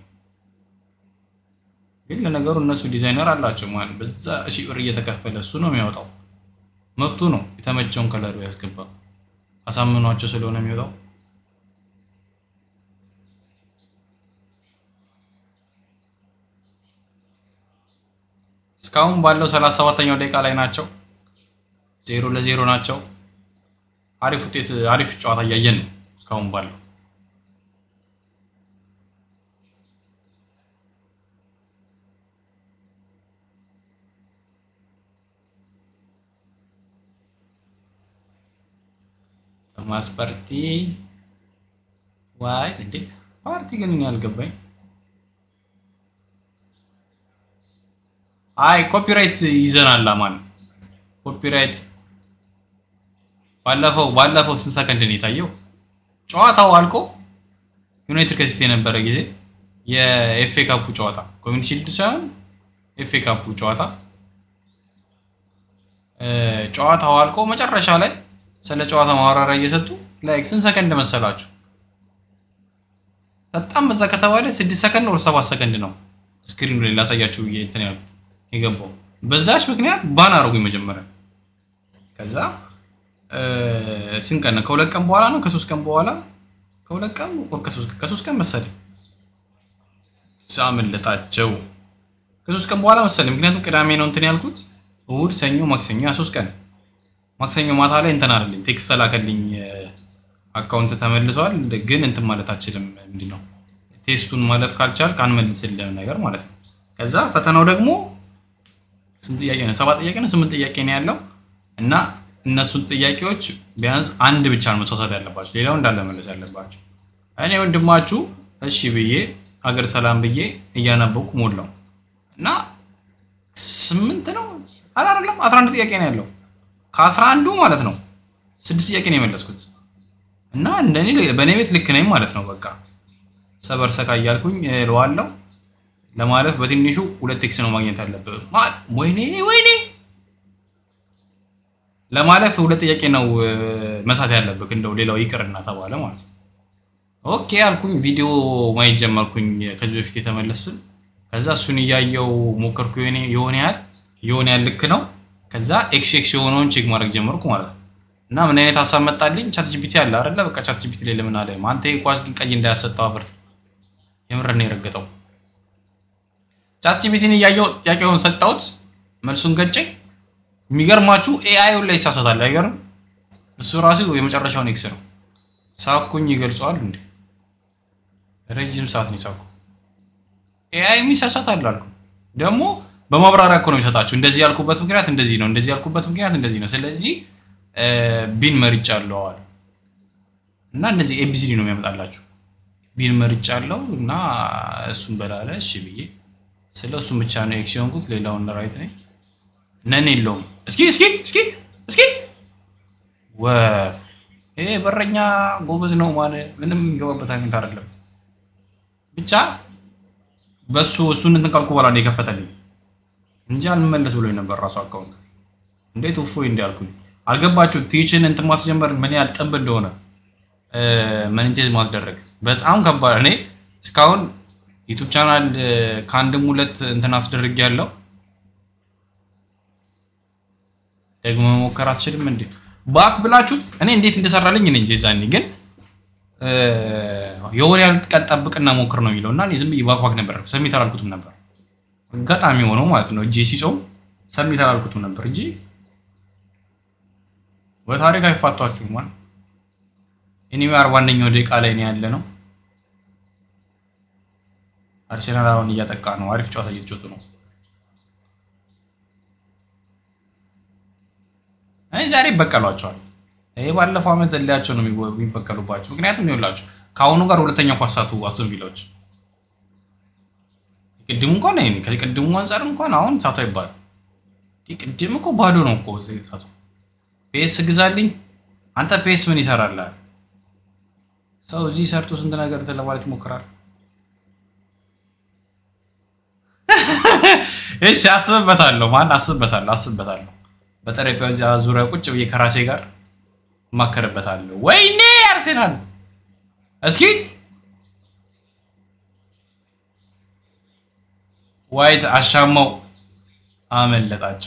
ግን ለነገሩ እነሱ ዲዛይነር አላቸው ማለት በዛ እሺ ብር እየተከፈለ እሱ ነው የሚያወጣው መብቱ ነው የተመቸውን ከለር ያስገባ አሳምኗቸው ስለሆነ የሚወጣው እስካሁን ባለው 37ኛው ደቂቃ ላይ ናቸው 0-0 ናቸው አሪፍ ውጤት አሪፍ ጨዋታ ያየን ነው እስካሁን ባለው ተማስ ፓርቲ ዋይ እንዴ ፓርቲ ግን ያልገባኝ አይ ኮፒራይት ይዘናል አማን ኮፒራይት ባለፈው ስንት ሰከንድ ነው የታየው ጨዋታው አልቆ ዩናይትድ ከሲቲ የነበረ ጊዜ የኤፍኤ ካፕ ጨዋታ ኮሚኒቲ ሺልድ ሳይሆን ኤፍኤ ካፕ ጨዋታው አልቆ መጨረሻ ላይ ስለ ጨዋታ ማወራሪያ እየሰጡ ላይክ ስንት ሰከንድ መሰላችሁ በጣም በዛ ከተባለ 6 ሰከንድ ወር 7 ሰከንድ ነው ስክሪኑ ላይ ላሳያችሁ እንትን ያልኩት ይገባው በዛች ምክንያት ባን አረጉኝ መጀመሪያ ከዛ ስንቀና ከሁለት ቀን በኋላ ነው ከ3 ቀን በኋላ ከሁለት ቀን ወር ከ3 ቀን መሰለኝ ሳምንለታቸው ከ3 ቀን በኋላ መሰለኝ ምክንያቱም ቅዳሜ ነው እንትን ያልኩት እሁድ ሰኞ ማክሰኞ 3 ቀን ማክሰኞ ማታ ላይ እንትን አይደለም ቴክስት ተላከልኝ አካውንት ተመልሷል ግን እንትን ማለት አችልም ምንድነው ቴስቱን ማለፍ ካልቻልክ አንመልስልህም ነገር ማለት ነው ከዛ ፈተናው ደግሞ ስንት ጥያቄ ነው 7 ጥያቄ ነው 8 ጥያቄ ነው ያለው እና እነሱን ጥያቄዎች ቢያንስ አንድ ብቻ ነው መሳሳት ያለባችሁ ሌላው እንዳለ መለስ ያለባችሁ እኔ ወንድማችሁ እሺ ብዬ አገር ሰላም ብዬ እያነበብኩ ሞላው እና 8 ነው አይደለም 11 ጥያቄ ነው ያለው ከ11ዱ ማለት ነው 6 ጥያቄ ነው የመለስኩት እና እንደኔ በኔ ቤት ልክ ነኝ ማለት ነው በቃ ሰበር ሰካ ያልኩኝ ለዋለው ለማለፍ በትንሹ 2x ነው ማግኘት ያለበት ወይኔ ለማለፍ 2 ጥያቄ ነው መሳት ያለበት እንደው ሌላው ይቅርና ተባለ ማለት ነው ኦኬ አልኩኝ ቪዲዮ ማየት ጀመርኩኝ ከዚህ በፊት የተመለሱን ከዛ እሱን ያያየው ሞከርኩ የሆነ ያህል ልክ ነው ከዛ ኤክስ የሆነውን ቼክ ማድረግ ጀመርኩ ማለት ነው እና ምን አይነት ሐሳብ መጣልኝ ቻት ጂፒቲ አለ አይደለ በቃ ቻት ጂፒቲ ላይ ለምን አለ ማንተ ኳስ ግን ቀይ እንዳያሰጣው አፈርት የምር ነው የረገጠው ቻት ጂፒቲን ያያየው ጥያቄውን ሰጣውት መልሱን ገጨኝ የሚገርማችሁ ኤአይ ላይ ይሳሳታል አይገርም እሱ ራሱ የመጨረሻውን ኤክስ ነው ሳኩኝ ይገልጿል እንዴ ረጅም ሰዓት ነው ሳኩ ኤአይ የሚሳሳታል አልኩ ደግሞ በማብራሪያ እኮ ነው የሚሰጣችሁ እንደዚህ ያልኩበት ምክንያት እንደዚህ ነው እንደዚህ ያልኩበት ምክንያት እንደዚህ ነው ስለዚህ ቢን መርጫለሁ አለ እና እንደዚህ ኤቢሲዲ ነው የሚያመጣላችሁ ቢን መርጫለሁ እና እሱን በላለ እሺ ብዬ ስለሱ ብቻ ነው ኤክስ የሆንኩት ሌላውን ራይት ነኝ ነን የለውም እስኪ ወፍ በረኛ ጎበዝ ነው ማለት ምንም ይገባበት አይነት አይደለም ብቻ በሱ እሱን እንትን ካልኩ በኋላ ነው የከፈተልኝ እንጂ አልመለስ ብሎኝ ነበር ራሱ አካውንት እንዴት እፎይ እንዲያልኩኝ አልገባችሁ ቲችን እንትን ማስጀመር ምን ያህል ጥብ እንደሆነ መንቴዝ ማስደረግ በጣም ከባድ። እኔ እስካሁን ዩቲዩብ ቻናል ከአንድም ሁለት እንትን አስደርግ ያለው ደግሞ መሞከር አትችልም እንዴ ባክ ብላችሁት እኔ እንዴት እንደሰራልኝ እኔ እንጂ ዛኔ ግን የወር ያህል ቀን ጠብቅና ሞክር ነው የሚለውና እኔ ዝም ብዬ ባክ ነበር ሰሚት አላልኩትም ነበር አጋጣሚ ሆኖ ማለት ነው እጄ ሲጾም ሰሚት አላልኩትም ነበር እንጂ በታሪክ አይፋቷችሁም ማለት ኤኒዌይ 41ኛው ደቂቃ ላይ ነው ያለ ነው አርሰናል አሁን እያጠቃ ነው አሪፍ ጨዋታ እየተጫወቱ ነው አይ ዛሬ በቀሏቸዋል ይሄ ባለፈው አመት ለያቸው ነው የሚበቀሉባቸው ምክንያቱም ይኸውላችሁ ካሁኑ ጋር ሁለተኛ ኳሳቱ አስቶን ቪላዎች ቅድም እንኳን አይኔ ከቅድሙ አንፃር እንኳን አሁን ሳቱ አይባል ቅድም እኮ ባዶ ነው እኮ ሳቱ ፔስ ግዛልኝ አንተ ፔስ ምን ይሰራል ሰው እዚህ ሰርቶ ስንት ነገር ለማለት ይሞክራል እሺ አስበበታለሁ ማን አስበበታለሁ በጠረጴዛ ዙሪያ ቁጭ ብዬ ከራሴ ጋር ማከረበታለሁ ወይኔ አርሰናል እስኪ ዋይት አሻማው አመለጣቸው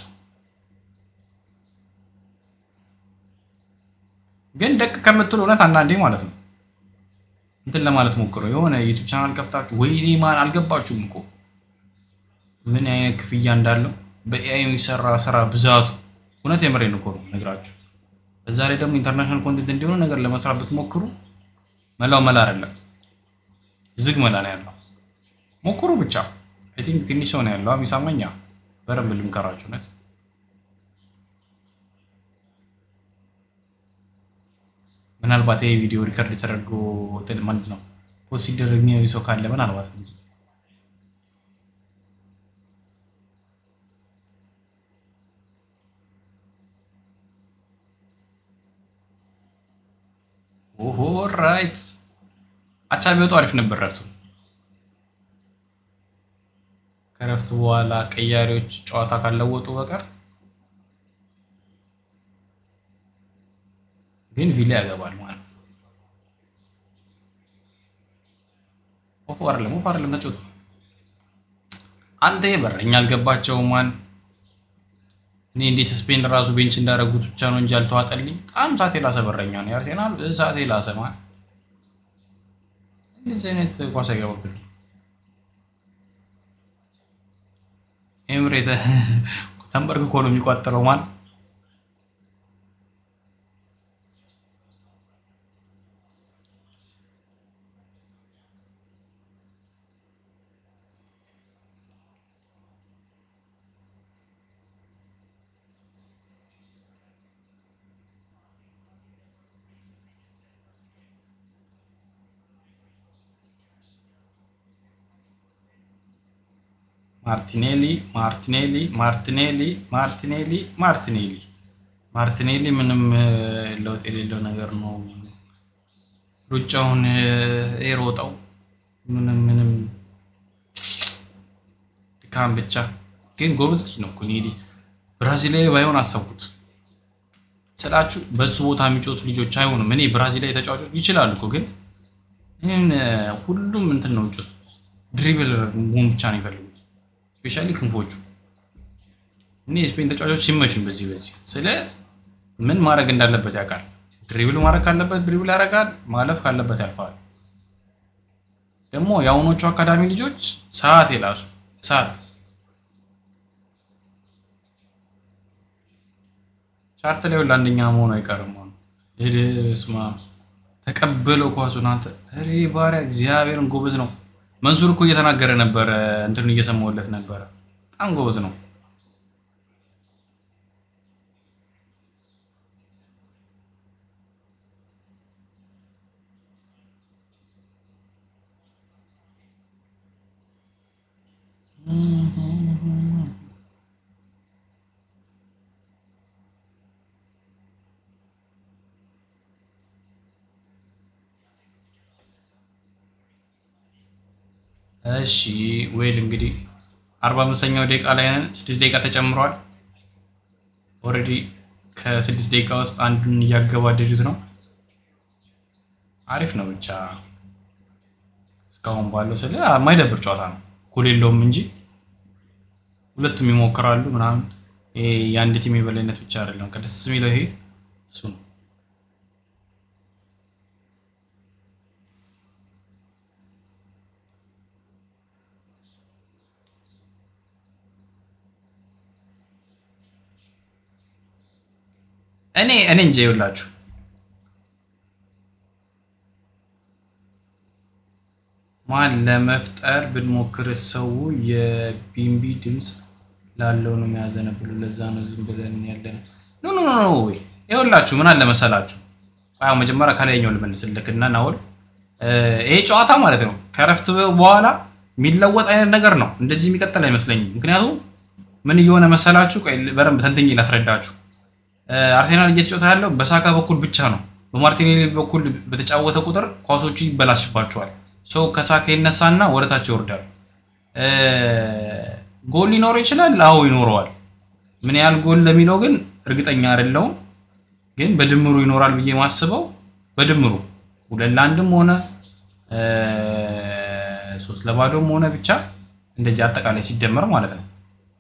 ግን ደቅ ከምትሉ እውነት አንዳንዴ ማለት ነው እንትን ለማለት ሞክሩ የሆነ ዩቲዩብ ቻናል ከፍታችሁ ወይኔ ማን አልገባችሁም እኮ ምን አይነት ክፍያ እንዳለው በኤአይ የሚሰራ ስራ ብዛቱ እውነት የምሬን እኮ ነው ነግራችሁ በዛ ላይ ደግሞ ኢንተርናሽናል ኮንቴንት እንዲሆን ነገር ለመስራት ብትሞክሩ መላው መላ አይደለም ዝግ መላ ነው ያለው ሞክሩ ብቻ አይ ቲንክ ትንሽ ነው ያለው አሚሳማኛ በረም ልምከራችሁ ነት ምናልባት ይሄ ቪዲዮ ሪከርድ ተደርጎ ማለት ነው ፖስት ሲደረግ ነው ይሶ ካለ ምናልባት እንጂ ኦሆ ራይት አቻ ቢወጡ አሪፍ ነበር ረፍቱ ከረፍቱ በኋላ ቀያሪዎች ጨዋታ ካለወጡ በቀር ግን ቪላ ያገባል ማለት ኦፋርለም ተጫወቱ አንተ በረኛ አልገባቸው ማን እኔ እንዴት ስፔን ራሱ ቤንች እንዳረጉት ብቻ ነው እንጂ አልተዋጠልኝ በጣም ሳቴ ላሰበረኛ ነው አርሰናል ሳቴ ላሰማ እንደዚህ አይነት ኳስ አይገባበት ኤምሬት ተንበርክ ኮሎ የሚቋጠረው ማን ማርቲኔሊ ምንም ለውጥ የሌለው ነገር ነው ሩጫውን ኤሮጣው ምንም ድካም ብቻ ግን ጎበዝ ልጅ ነው ኩኒዲ ብራዚላዊ ባይሆን አሰብኩት ስላችሁ በሱ ቦታ የሚጮቱ ልጆች አይሆኑም እኔ ብራዚላዊ ተጫዋቾች ይችላሉ እኮ ግን ሁሉም እንትን ነው ጮት ድሪብል ሙም ብቻ ነው ይፈልጉት ስፔሻሊ ክንፎቹ እኔ ስፔን ተጫዋቾች ሲመቹኝ በዚህ ስለ ምን ማድረግ እንዳለበት ያውቃል ድሪብል ማድረግ ካለበት ድሪብል ያደርጋል ማለፍ ካለበት ያልፋል ደግሞ ያውኖቹ አካዳሚ ልጆች ሰዓት ይላሱ ሰዓት ቻርት ላይ ለአንደኛ መሆኑ አይቀርም ማለት እርስማ ተቀበለው ኳሱን አንተ እሬ ባሪያ እግዚአብሔርን ጎበዝ ነው መንሱር እኮ እየተናገረ ነበር እንትኑ እየሰማውለት ነበር በጣም ጎበዝ ነው እሺ ዌል እንግዲህ 45ኛው ደቂቃ ላይ ነን 6 ደቂቃ ተጨምሯል ኦሬዲ ከ6 ደቂቃ ውስጥ አንዱን እያገባደዱት ነው። አሪፍ ነው ብቻ እስካሁን ባለው ስለ የማይደብር ጨዋታ ነው። ጎል የለውም እንጂ ሁለቱም ይሞክራሉ ምናምን። የአንድ ቲም የበላይነት ብቻ አይደለም ከደስ የሚለው ይሄ እሱ ነው። እኔ እንጂ ይኸውላችሁ ማን ለመፍጠር ብንሞክር ሰው የቢምቢ ድምጽ ላለው ነው የሚያዘነብሉ። ለዛ ነው ዝም ብለን ያለን። ኖ ወይ ይኸውላችሁ ምን አለ መሰላችሁ። አዎ መጀመሪያ ከላይኛው ልመልስልክና ናውል ይሄ ጨዋታ ማለት ነው ከረፍት በኋላ የሚለወጥ አይነት ነገር ነው። እንደዚህ የሚቀጥል አይመስለኝም። ምክንያቱም ምን እየሆነ መሰላችሁ? ቆይ በደንብ ተንትኜ ላስረዳችሁ። አርሴናል እየተጫወተ ያለው በሳካ በኩል ብቻ ነው። በማርቲኔሊ በኩል በተጫወተ ቁጥር ኳሶቹ ይበላሽባቸዋል። ሶ ከሳካ ይነሳና ወደታች ይወርዳል። ጎል ሊኖር ይችላል። አዎ ይኖረዋል። ምን ያህል ጎል ለሚለው ግን እርግጠኛ አይደለሁም። ግን በድምሩ ይኖራል ብዬ ማስበው በድምሩ 2-1ም ሆነ 3-0ም ሆነ ብቻ እንደዚህ አጠቃላይ ሲደመር ማለት ነው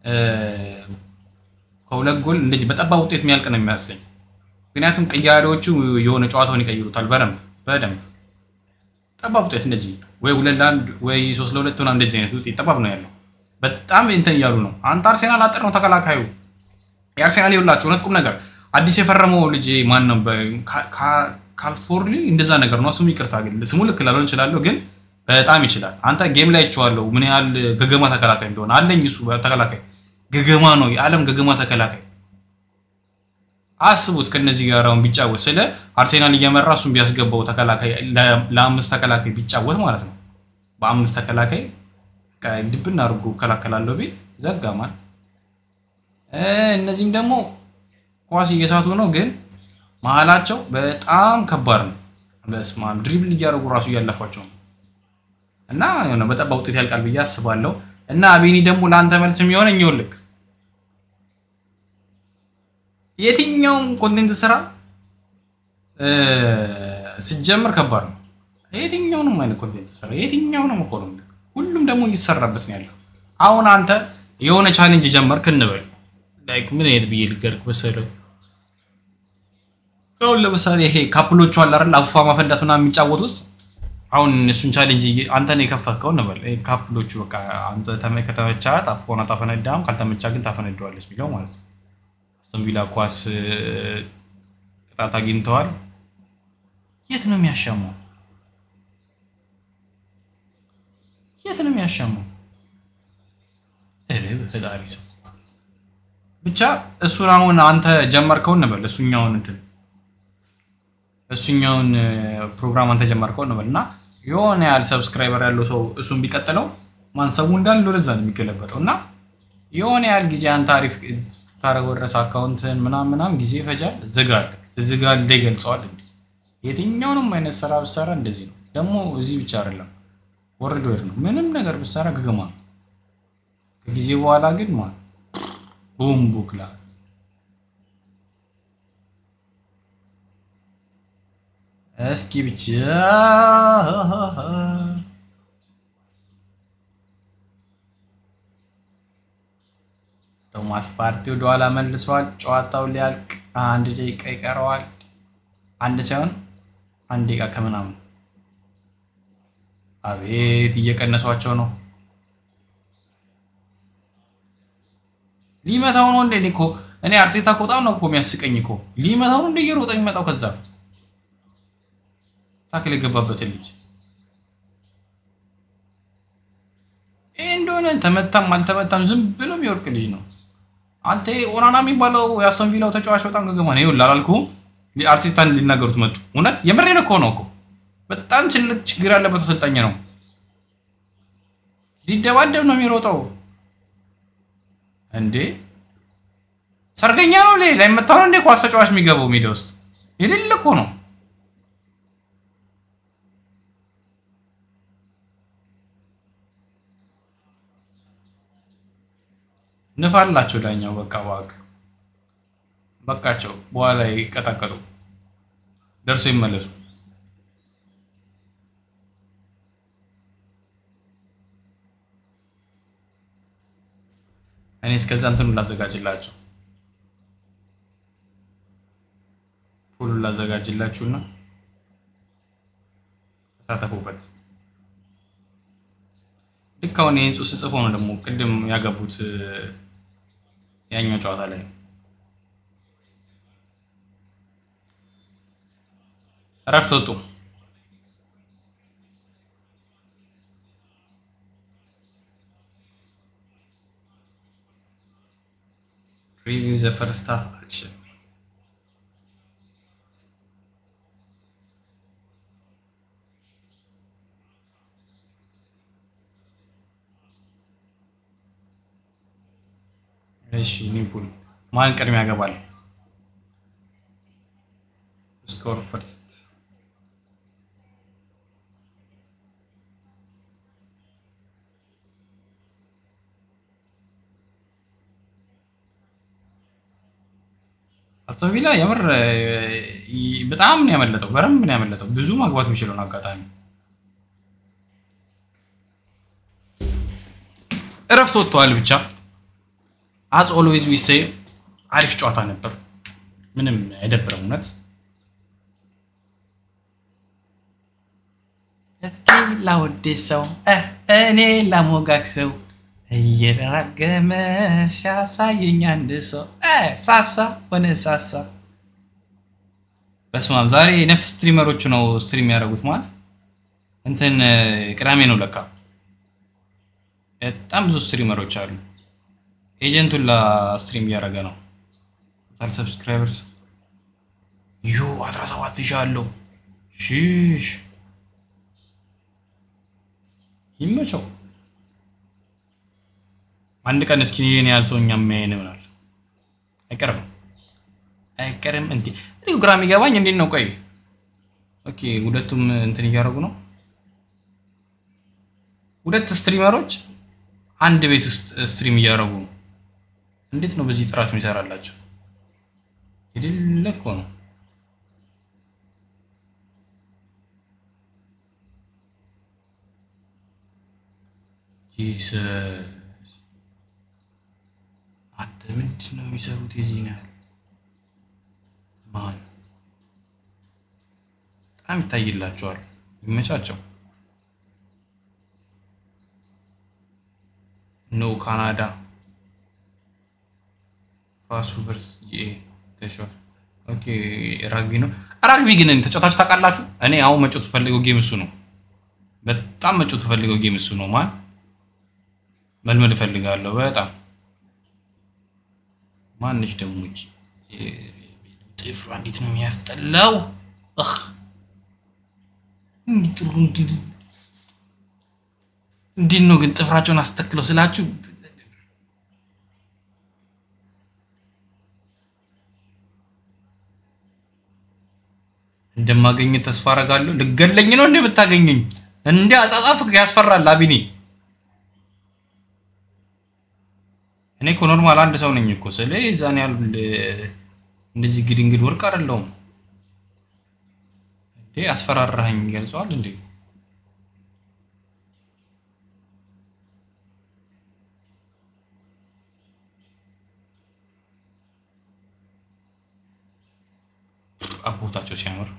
ከሁለት ጎል እንደዚህ በጠባብ ውጤት የሚያልቅ ነው የሚመስለኝ። ምክንያቱም ቅያሬዎቹ የሆነ ጨዋታውን ይቀይሩታል በደንብ ጠባብ ውጤት እንደዚህ ወይ 2-1 ወይ 3-2 ሆነ እንደዚህ አይነት ውጤት ጠባብ ነው ያለው። በጣም እንትን እያሉ ነው። አንተ አርሴናል አጥር ነው ተከላካዩ የአርሴናል ይውላችሁ እውነት ቁም ነገር አዲስ የፈረመው ልጅ ማን ነው? ካልፎርሊ እንደዛ ነገር ነው። እሱም ይቅርታ ግን ስሙ ልክ ላልሆን ይችላል ግን በጣም ይችላል። አንተ ጌም ላይ አይቼዋለሁ ምን ያህል ገገማ ተከላካይ እንደሆነ አለኝ። እሱ ተከላካይ ገገማ ነው፣ የዓለም ገገማ ተከላካይ። አስቡት ከነዚህ ጋር አሁን ቢጫወት ስለ አርሴናል እየመራ እሱም ቢያስገባው ተከላካይ ለአምስት ተከላካይ ቢጫወት ማለት ነው በአምስት ተከላካይ ድብና አድርጎ ከላከላለሁ ቢል ዘጋማል። እነዚህም ደግሞ ኳስ እየሳቱ ነው ግን መሀላቸው በጣም ከባድ ነው። በስማም ድሪብል እያደረጉ ራሱ እያለፏቸው ነው እና የሆነ በጠባብ ውጤት ያልቃል ብዬ አስባለሁ። እና አቤኒ ደግሞ ለአንተ መልስ የሚሆነኝ ይኸውልህ የትኛውም ኮንቴንት ስራ ሲጀምር ከባድ ነው። የትኛውንም አይነት ኮንቴንት ስራ የትኛውንም እኮ ነው ሁሉም ደግሞ እየተሰራበት ነው ያለው። አሁን አንተ የሆነ ቻሌንጅ ጀመርክ እንበል ላይክ ምን አይነት ብዬ ልገርክ መሰለህ አሁን ለምሳሌ ይሄ ካፕሎቹ አለ አይደል አፉፋ ማፈንዳት ምናምን የሚጫወቱት አሁን እሱን ቻሌንጅ አንተ ነው የከፈከው እንበል ካፕሎቹ በቃ አንተ ከተመቻት አፉፋውን አታፈነዳም ካልተመቻ ግን ታፈነዳዋለች የሚለው ማለት ነው። አስተን ቪላ ኳስ ቅጣት አግኝተዋል። የት ነው የሚያሻማው? የት ነው የሚያሻማው? በፈጣሪ ሰው ብቻ እሱን አሁን አንተ ጀመርከው እንበል እሱኛውን ፕሮግራም አንተ ጀመርከው እንበልና የሆነ ያህል ሰብስክራይበር ያለው ሰው እሱን ቢቀጥለው ማን ሰው እንዳለ ወደዛ ነው የሚገለበጠው እና የሆነ ያህል ጊዜ አንተ አሪፍ ታረገው ድረስ አካውንትን ምናምን ጊዜ ይፈጃል። ዝጋል ላይ ገልጸዋል እንዴ የትኛውንም አይነት ስራ ብትሰራ እንደዚህ ነው። ደግሞ እዚህ ብቻ አይደለም ወርድ ነው ምንም ነገር ብትሰራ ግግማ ከጊዜ በኋላ ግን ማን ቡም ቡክላ እስኪ ብቻ ቶማስ ፓርቲው ዶላ መልሷል። ጨዋታው ሊያልቅ 1 ደቂቃ ይቀረዋል። አንድ ሳይሆን 1 ደቂቃ ከምናምን አቤት እየቀነሷቸው ነው። ሊመታው ነው እንዴ ኒኮ እኔ አርቴታ ቆጣው ነው እኮ የሚያስቀኝ እኮ ሊመታው ነው እንደ እየሮጠ የሚመጣው ከዛ ታክል የገባበት ልጅ እንደሆነ ተመታም አልተመታም ዝም ብሎ የሚወርቅ ልጅ ነው። አንተ ኦናና የሚባለው የአስቶን ቪላው ተጫዋች በጣም ገገማ ነው ይኸውልህ አላልኩም? አርቴታን ሊናገሩት መጡ። እውነት የምሬን እኮ ነው እኮ በጣም ትልቅ ችግር ያለበት አሰልጣኝ ነው። ሊደባደብ ነው የሚሮጠው እንዴ ሰርገኛ ነው ላይ መታው እንዴ ኳስ ተጫዋች የሚገባው ሜዳ ውስጥ ይልል እኮ ነው። ንፋላቸው ዳኛው በቃ ዋግ በቃቸው በኋላ ይቀጣቀጡ ደርሶ ይመለሱ እኔ እስከዛ እንትኑ ላዘጋጅላችሁ ሁሉ ላዘጋጅላችሁና ተሳተፉበት ልክ አሁን ይሄን ጽሁፍ ጽፎ ነው ደግሞ ቅድም ያገቡት ያኛው ጨዋታ ላይ እረፍት ወጡ review the first half action እሺ ሊቨርፑል ማን ቀድሞ ያገባል ስኮር ፈርስት አስቶን ቪላ የምር በጣም ነው ያመለጠው በረም ነው ያመለጠው ብዙ ማግባት የሚችለው አጋጣሚ እረፍት ወጥቷል ብቻ as always we say አሪፍ ጨዋታ ነበር ምንም አይደብረም እውነት እስኪ ላወደሰው እኔ ላሞጋክሰው እየራገመ ሲያሳየኝ አንድ ሰው ሳሳ ሆነ ሳሳ በስማም ዛሬ ነፍስ ስትሪመሮቹ ነው ስትሪም ያደርጉት ማለት እንትን ቅዳሜ ነው ለካ በጣም ብዙ ስትሪመሮች አሉ ኤጀንቱን ለስትሪም ያደረገ ነው ቶታል ሰብስክራይበርስ ዩ 17000 አለው ሺሽ ይመቸው አንድ ቀን እስኪ እኔ ያልሰውኛ ማየን ይሆናል አይቀርም እንዴ እኔው ግራም ይገባኝ እንዴ ነው ቆይ ኦኬ ሁለቱም እንትን እያደረጉ ነው ሁለት ስትሪመሮች አንድ ቤት ውስጥ ስትሪም እያደረጉ ነው እንዴት ነው በዚህ ጥራት የሚሰራላችሁ ይደለኮ ነው ጂሰስ አጥምት ነው የሚሰሩት እዚህና ማን በጣም ይታይላቸዋል ይመቻቸው ኖ ካናዳ ፋሱ ቨርስ ጂኤ ተሾር ኦኬ ራግቢ ነው ራግቢ ግን ተጫውታችሁ ታውቃላችሁ እኔ አሁን መጫወት ፈልገው ጌም እሱ ነው በጣም መጫወት ፈልገው ጌም እሱ ነው ማን መልመድ ፈልጋለሁ በጣም ማንሽ ደግሞ እጂ ጥፍሩ እንዴት ነው የሚያስጠላው እንዴት ነው ግን ጥፍራቸውን አስተክለው ስላችሁ እንደማገኝ ተስፋ አረጋለሁ ልገለኝ ነው እንደምታገኘኝ እንዴ አጻጻፍ ያስፈራል አቢኒ እኔ እኮ ኖርማል አንድ ሰው ነኝ እኮ ስለዚህ ዛኔ ያል እንደዚህ ግድንግድ ወርቅ አይደለም እንዴ አስፈራራኸኝ ገልጿል እንዴ አቦታቸው ሲያምር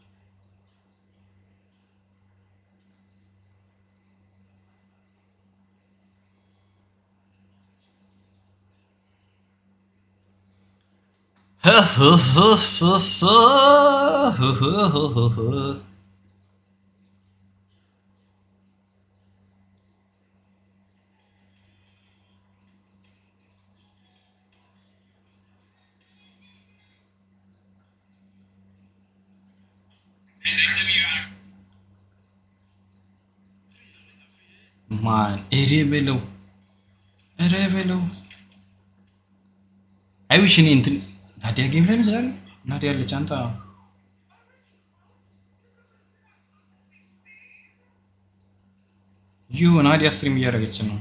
ማን እሬበለው አይዊሽኔ እንትን ናዲያ ጌም ላይ ዛሬ ናዲያ ያለች አንተ ዩ ናዲያ ስትሪም እያደረገች ነው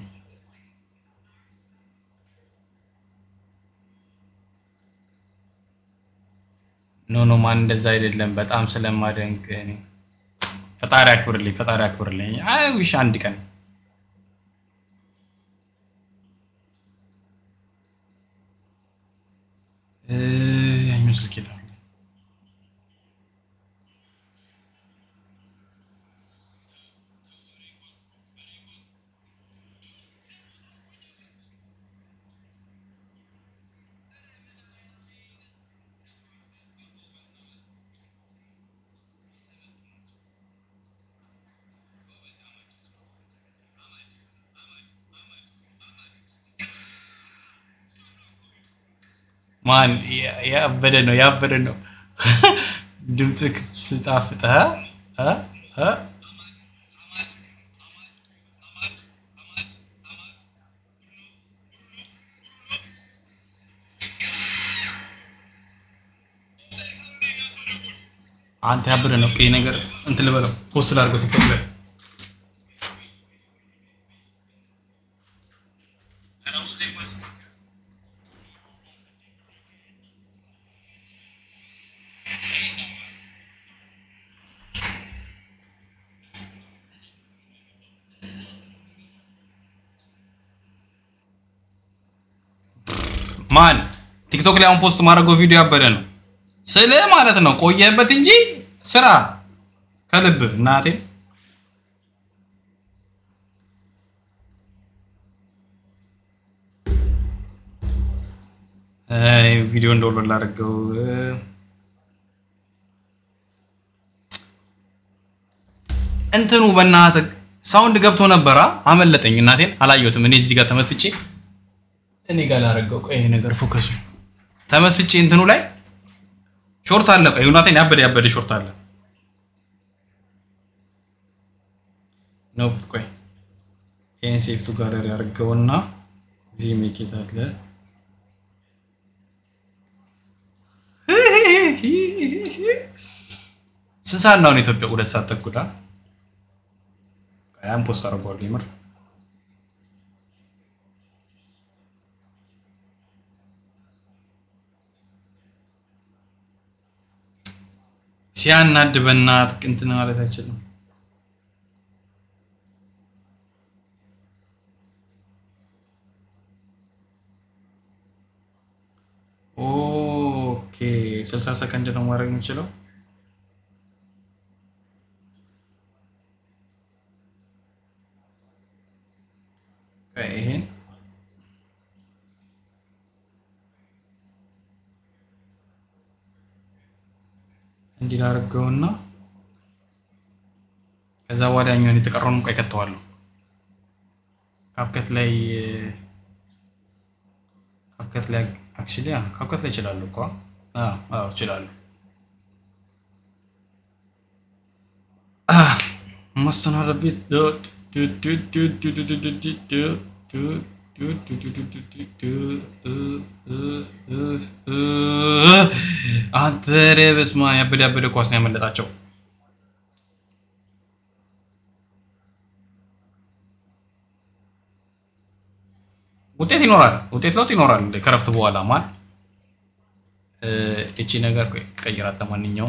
ኖ ኖ ማን እንደዛ አይደለም። በጣም ስለማደንቅ እኔ ፈጣሪ አክብርልኝ፣ ፈጣሪ አክብርልኝ። አይ ዊሽ አንድ ቀን ያኛው ስልክ የት አለ? ማን ያበደ ነው ያበደ ነው። ድምፅክ ስጣፍጥ እ እ አንተ ያበደ ነው። ቀይ ነገር እንትን ልበለው ፖስት ላድርገው ቲክቶክ ላይ ማን ቲክቶክ ላይ አሁን ፖስት ማድረገው ቪዲዮ ያበደ ነው ስለ ማለት ነው። ቆየበት እንጂ ስራ ከልብ እናቴ ቪዲዮ እንደወሎ ላድርገው። እንትኑ በእናትህ ሳውንድ ገብቶ ነበራ አመለጠኝ። እናቴን አላየሁትም። እኔ እዚህ ጋር ተመስጬ እኔ ጋር ላደርገው። ቆይ ይሄ ነገር ፎከሱ ተመስጬ እንትኑ ላይ ሾርት አለ። ቆይ እናቴን ያበደ ሾርት አለ ነው። ቆይ ይሄን ሴቭ ቱ ጋለሪ አድርገውና ሜኬት አለ ስንት ሰዓት ነው ኢትዮጵያ? 2 ሰዓት ተኩል። አያም ፖስት አድርጓል ይምር ሲያናድ በእናትህ እንትን ማለት አይችልም። ኦኬ 60 ሰከንድ ነው ማድረግ የምችለው። ይሄን እንዲህ ላድርገውና ከዛ በኋላ ያኛውን የተቀረውን ቆይ ከተዋለሁ። ካፕከት ላይ አክቹሊ ካፕከት ላይ እችላለሁ እኮ እችላለሁ። ማስተናገድ አንተ በስመ አብ ያበደ ኳስ ነው ያመለጣቸው። ውጤት ይኖራል፣ ውጤት ለውጥ ይኖራል ከረፍት በኋላ ማን እቺ ነገር ቀይራት። ለማንኛውም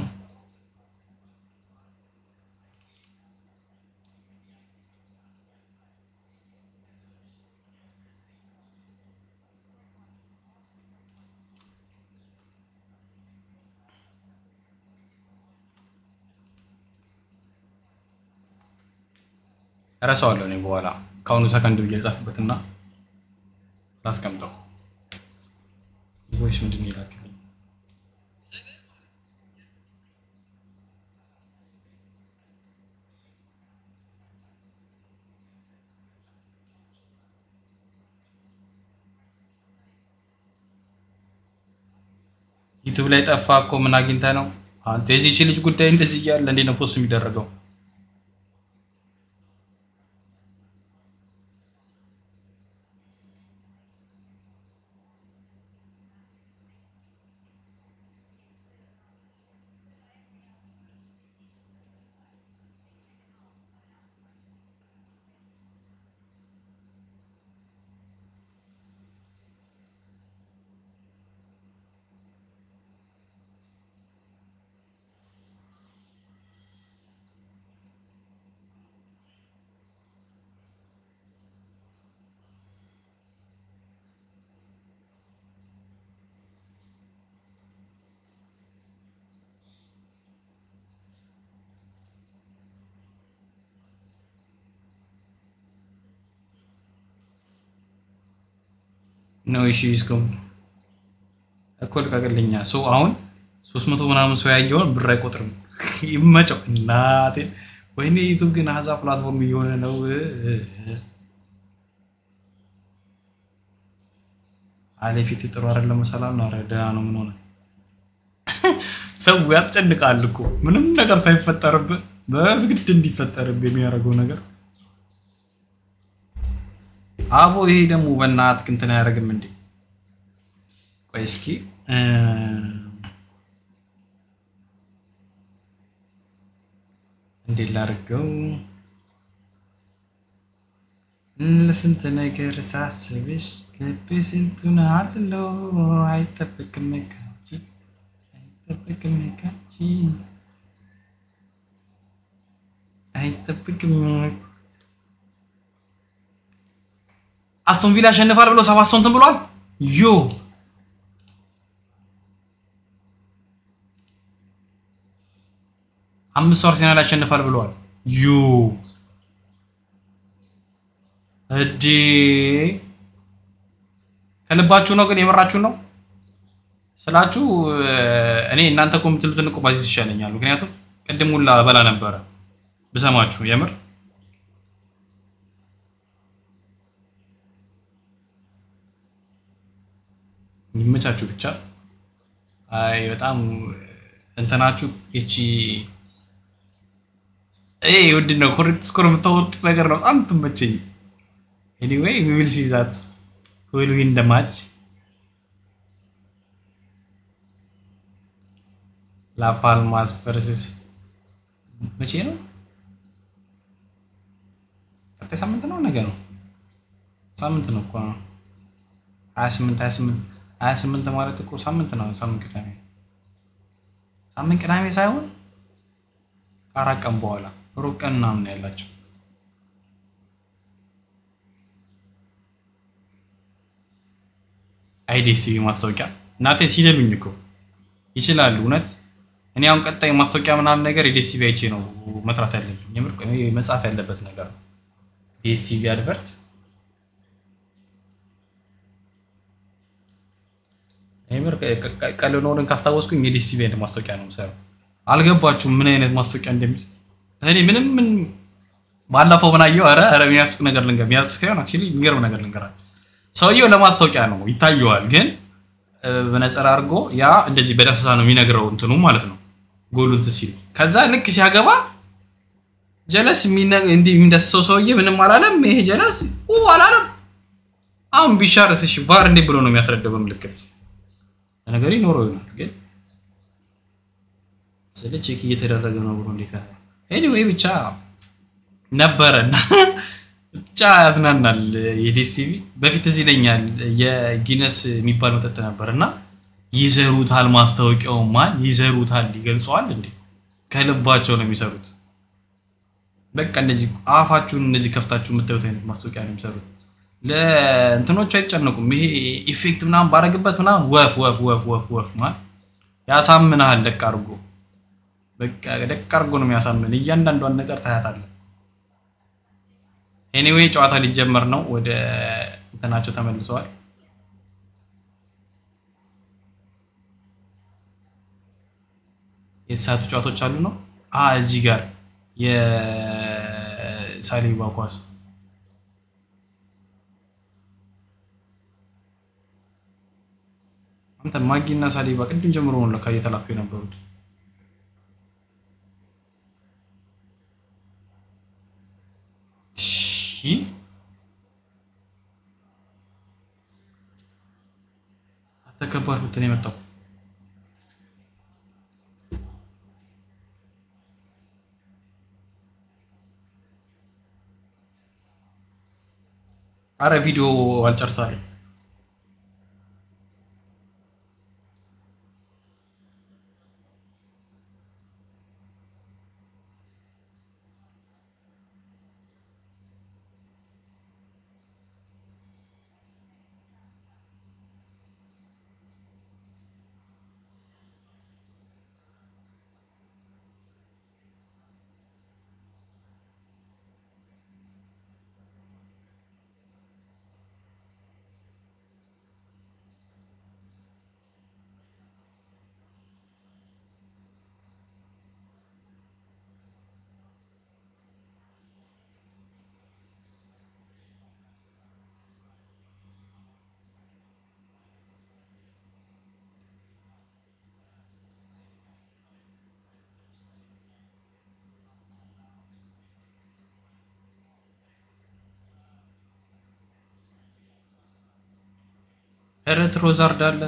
እረሳዋለሁ እኔ በኋላ ከአሁኑ ሰከንድ ብዬ ልጻፍበትና ላስቀምጠው። ወይስ ምንድን ነው ይላክልኝ? ዩቲዩብ ላይ ጠፋ እኮ ምን አግኝተህ ነው አንተ? የዚህች ልጅ ጉዳይ እንደዚህ እያለ እንዴት ነው ፖስት የሚደረገው? ነው እሺ እስከም እኮ ልቀቅልኛ ሰው አሁን 300 ምናምን ሰው ያየውን ብር አይቆጥርም ይመጨው እናቴ ወይኔ ዩቲዩብ ግን አዛ ፕላትፎርም እየሆነ ነው አለ ፊት ጥሩ አይደለም ሰላም ነው አረ ደህና ነው ምን ሆነ ሰው ያስጨንቃል እኮ ምንም ነገር ሳይፈጠርብህ በግድ እንዲፈጠርብህ የሚያደርገው ነገር አቦ ይሄ ደግሞ በእናትህ እንትን አያደርግም እንዴ ቆይ እስኪ እንዴ ላድርገው ለስንት ነገር ሳስብሽ ልብሽ ስንቱን አለው አይጠብቅም ካንቺ አይጠብቅም አስቶን ቪላ ያሸንፋል ብሎ 7 ሰው እንትን ብሏል ዮ አምስት አርሰናል ያሸንፋል ብለዋል ዩ እዲ ከልባችሁ ነው ግን የመራችሁ ነው ስላችሁ እኔ እናንተ ኮምትሉትን እኮ ባዚስ ይሻለኛል ምክንያቱም ቀደም ሁላ በላ ነበር በሰማችሁ የምር ይመቻችሁ ብቻ አይ በጣም እንትናችሁ እቺ ወድነው ኮሬክት ስኮር የምታወጡት ነገር ነው በጣም ትመቸኝ anyway we will see that who will win the match La Palmas versus መቼ ነው ቀጣይ ሳምንት ነው ነገ ነው ሳምንት ነው እኮ 28 ማለት እኮ ሳምንት ነው ሳምንት ቅዳሜ ሳይሆን ከአራት ቀን በኋላ ሩብ ቀን ምናምን ያላቸው አይዲሲ ማስታወቂያ እናቴ ሲደሉኝ እኮ ይችላል እውነት እኔ አሁን ቀጣይ ማስታወቂያ ምናምን ነገር ዲኤስቲቪ አይቼ ነው መስራት ያለብኝ የምር መጻፍ ያለበት ነገር ዲኤስቲቪ አድቨርት የምር ቀለኖርን ካስታወስኩኝ የዲኤስቲቪ አይነት ማስታወቂያ ነው ሰር አልገባችሁም ምን አይነት ማስታወቂያ እንደሚስ እኔ ምንም ባላፈው ምናየው አረ የሚያስቅ ነገር ልንገር የሚያስቀየው አክቹሊ የሚገርም ነገር ልንገራል ሰውየው ለማስታወቂያ ነው ይታየዋል ግን በነጸር አርጎ ያ እንደዚህ በዳሰሳ ነው የሚነግረው እንትኑ ማለት ነው ጎሉን ትሲል ከዛ ልክ ሲያገባ ጀለስ እንዲ እንደሰው ሰውዬ ምንም አላለም ይሄ ጀለስ አላለም አሁን ቢሻርስ እሺ ቫር እንደ ብሎ ነው የሚያስረዳው በምልክት ነገር ይኖረው ይሆናል ግን ስለዚህ ቼክ እየተደረገ ነው ብሎ እንዴት anyway ብቻ ነበርና ብቻ ያዝናናል የዲኤስቲቪ በፊት እዚህ ለኛል የጊነስ የሚባል መጠጥ ነበርና ይዘሩታል ማስታወቂያው ማን ይዘሩታል ይገልጿል እንዴ ከልባቸው ነው የሚሰሩት በቃ እንደዚህ አፋችሁን እንደዚህ ከፍታችሁ የምታዩት አይነት ማስታወቂያ ነው የሚሰሩት ለእንትኖቹ አይጨነቁም ይሄ ኢፌክት ምናምን ባረግበት ምናምን ወፍ ማን ያሳምናል ደቅ አርጎ በቃ ደቅ አርጎ ነው የሚያሳምን እያንዳንዷን ነገር ታያታለህ anyway ጨዋታ ሊጀመር ነው ወደ እንትናቸው ተመልሰዋል የተሳቱ ጨዋታዎች አሉ ነው እዚህ ጋር የሳሊባ ኳስ አንተ ማጊና ሳሊባ ቅድም ጀምሮ ነው ለካ እየተላኩ የነበሩት ተከባር ሁሉ ነው የመጣው አረ ቪዲዮ አልጨርሳለሁ ኧረ ትሮዛርድ አለ።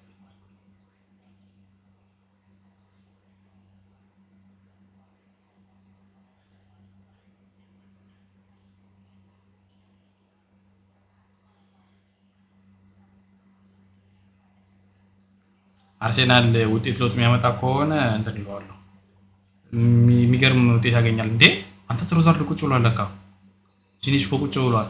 አርሴናል ውጤት ለውጥ የሚያመጣ ከሆነ እንትን እለዋለሁ። የሚገርም ውጤት ያገኛል እንዴ! አንተ ትሮዛርድ ቁጭ ብሏል ለካ። ዚኔሽኮ ቁጭ ብሏል።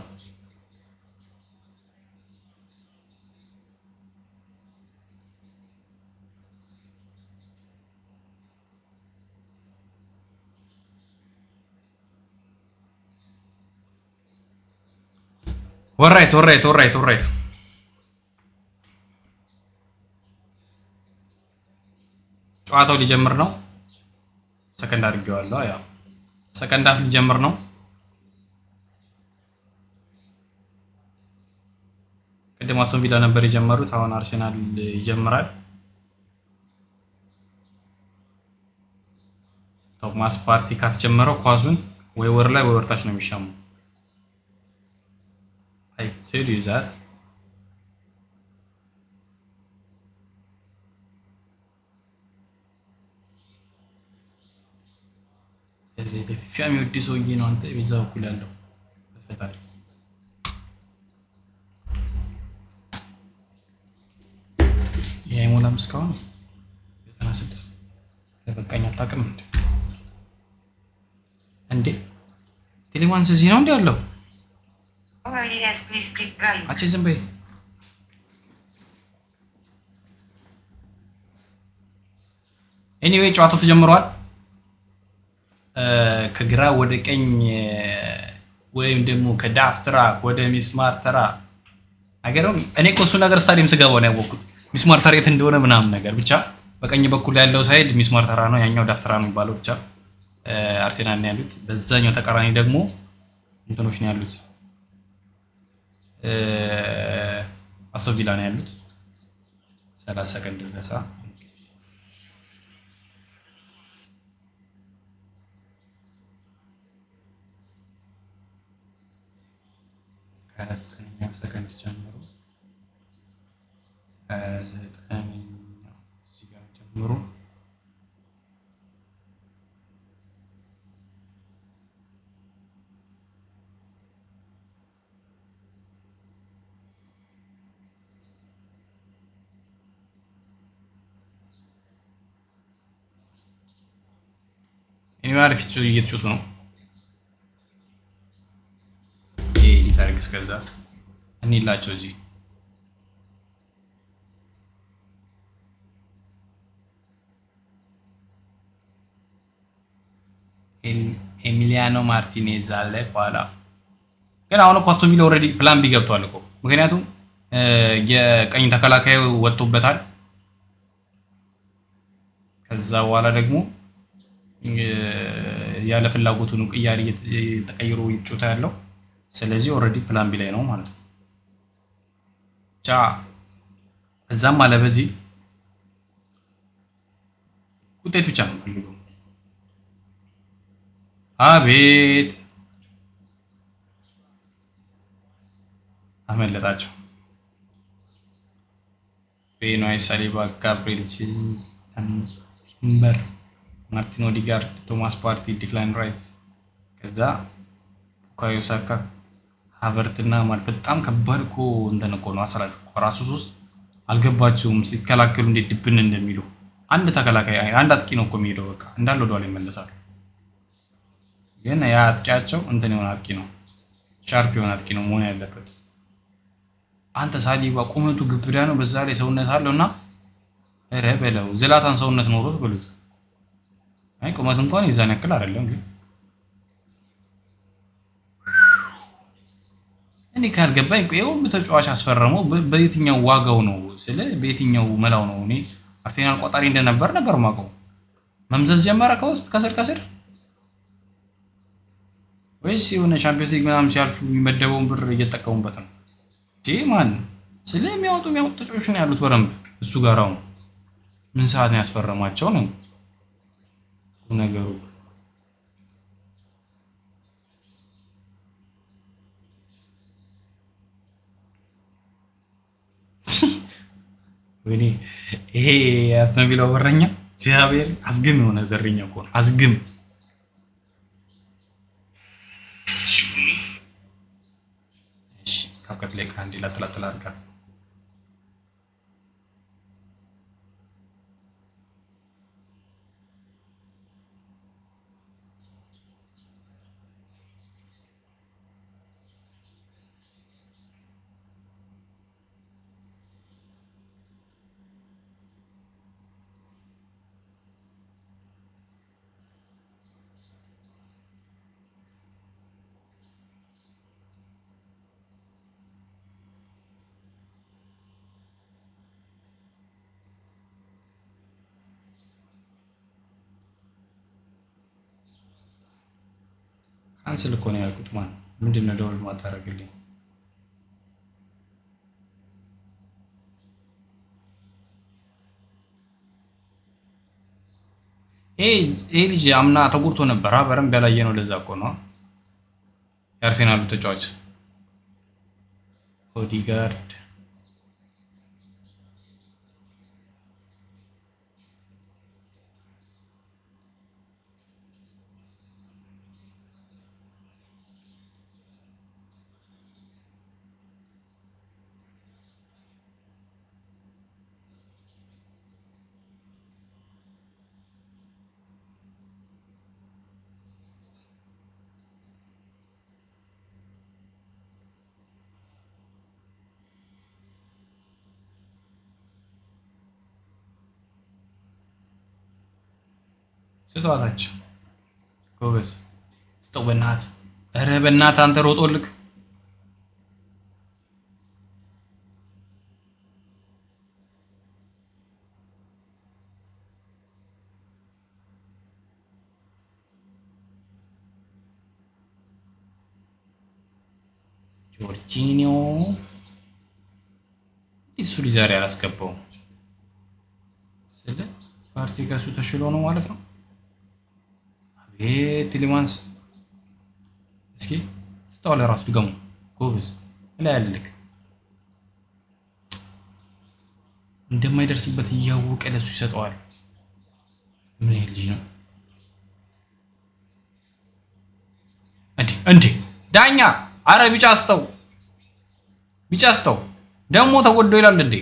ወራይት ወራይት ወራይት ወራይት ጨዋታው ሊጀምር ነው። ሰከንድ አድርጌዋለሁ። ያው ሰከንድ አፍ ሊጀምር ነው። ቅድም አስቶን ቪላ ነበር የጀመሩት። አሁን አርሴናል ይጀምራል። ቶማስ ፓርቲ ካስጀመረው ኳሱን ወይ ወር ላይ ወይ ወርታች ነው የሚሻሙ። አይ ቴል ዩ ዛት ፊያሚ ወዲ ሰውዬ ነው አንተ ቢዛ በኩል ያለው በፈጣሪ የሞላም እስካሁን 96 ለበቃኝ አታውቅም እንዴ ቴሌማንስ እዚህ ነው እንዴ ያለው? አቺ ዝም በይ። ኤኒዌይ ጨዋታው ተጀምሯል። ከግራ ወደ ቀኝ ወይም ደግሞ ከዳፍ ትራክ ወደ ሚስማር ተራ አገረም እኔ እኮ እሱ ነገር ስታዲየም ስገባው ነው ያወቅኩት። ሚስማር ተራ የት እንደሆነ ምናምን ነገር ብቻ በቀኝ በኩል ያለው ሳይድ ሚስማር ተራ ነው፣ ያኛው ዳፍ ትራ ነው የሚባለው። ብቻ አርሴናል ነው ያሉት፣ በዛኛው ተቃራኒ ደግሞ እንትኖች ነው ያሉት፣ አስቶን ቪላ ነው ያሉት። 30 ሰከንድ ድረስ ከ9 ሰከንድ ጀምሮ 29 እዚህ ጋር ጀምሮ ኤኒዌይ ፊት እየተሾቱ ነው። ሊታርግ እስከዛ እንላቸው እዚህ ኤሚሊያኖ ማርቲኔዝ አለ ኋላ። ግን አሁን አስቶን ቪላ ኦልሬዲ ፕላን ቢ ገብቷል እኮ ምክንያቱም የቀኝ ተከላካዩ ወጥቶበታል። ከዛ በኋላ ደግሞ ያለ ፍላጎቱ ነው ቅያሪ ተቀይሮ ይጮታ ያለው። ስለዚህ ኦልሬዲ ፕላን ቢ ላይ ነው ማለት ነው። ቻ እዛም አለ በዚህ ውጤት ብቻ ነው ፈልገው። አቤት አመለጣቸው። ቤኖይ ሳሊባ፣ ጋብሪኤል ቲምበር፣ ማርቲን ኦዲጋርድ፣ ቶማስ ፓርቲ፣ ዲክላን ራይስ፣ ከዛ ቡካዮ ሳካ፣ ሃቨርት እና ማለት በጣም ከባድ እኮ እንትን እኮ ነው። አሰራጭ እኮ ራሱ ሶስት አልገባቸውም ሲከላከሉ እንዴት ድብን እንደሚሉ። አንድ ተከላካይ አንድ አጥቂ ነው እኮ የሚሄደው በቃ እንዳለ ወደኋላ ይመለሳሉ። ግን ያ አጥቂያቸው እንትን የሆነ አጥቂ ነው፣ ሻርፕ የሆነ አጥቂ ነው መሆን ያለበት። አንተ ሳሊባ ቁመቱ ግብዳ ነው፣ በዛ ላይ ሰውነት አለውና ኧረ በለው ዝላታን ሰውነት ኖሮት ብሉት። አይ ቁመት እንኳን ይዛን ያክል አይደለም ግን እኔ ካልገባኝ የሁሉ ተጫዋች አስፈረመው በየትኛው ዋጋው ነው ስለ በየትኛው መላው ነው? እኔ አርሴናል ቆጣሪ ነበር ማቀው መምዘዝ ጀመረ ከውስጥ ከስር ወይስ የሆነ ቻምፒዮንስ ሊግ ምናምን ሲያልፉ የሚመደበውን ብር እየተጠቀሙበት ነው? ማን ስለሚያወጡ ተጫዋቾች ነው ያሉት በረምብ እሱ ጋራው ምን ሰዓት ነው ያስፈረማቸው ነው ነገሩ። ወይኔ ይሄ ያስነቢለው በረኛ እግዚአብሔር አስግም የሆነ ዘረኛ እኮ ነው። አስግም እሺ ካብከት ላይ ካንዲ ላጥላጥላ አርጋት ካንስል እኮ ነው ያልኩት። ማን ምንድነው ደውል ማታረግልኝ? ይሄ ልጅ አምና ተጎድቶ ነበር። በረም ያላየ ነው። ለዛ እኮ ነው የአርሴናሉ ተጫዋች ኦዲጋርድ ስጧታቸው ጎበዝ ስጠው በእናትህ። ኧረ በእናትህ አንተ ሮጦልክ ጆርጂኒዮ እሱ ልጅ ዛሬ አላስገባውም። ስለ ፓርቲ ከሱ ተሽሎ ነው ማለት ነው። አቤት ቲሊማንስ እስኪ ስጠው ለራሱ ድገሙ ጎበዝ። ላይ ያለልክ እንደማይደርስበት እያወቀ ለሱ ይሰጠዋል። ምን ይሄ ልጅ ነው እንዴ? ዳኛ አረ ቢጫ አስተው ደግሞ ተጎዶ ይላል እንዴ?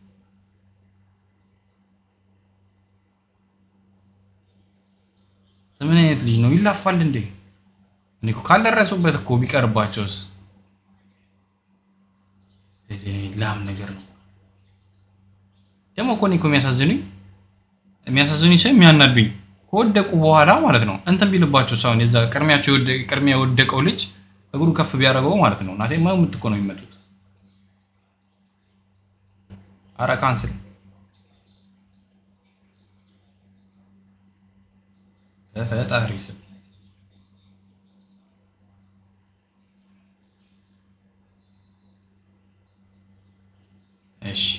ምን አይነት ልጅ ነው? ይላፋል እንዴ? እኔ እኮ ካልደረሱበት እኮ ቢቀርባቸውስ ላም ነገር ነው። ደግሞ እኮ እኔ እኮ የሚያሳዝኑኝ ሰው የሚያናዱኝ ከወደቁ በኋላ ማለት ነው እንትን ቢልባቸው ሳይሆን የዛ ቅድሚያ የወደቀው ልጅ እግሩ ከፍ ቢያደርገው ማለት ነው። እናቴ ማውምት እኮ ነው የሚመጡት። አረ ካንስል ፈጣሪ ስም እሺ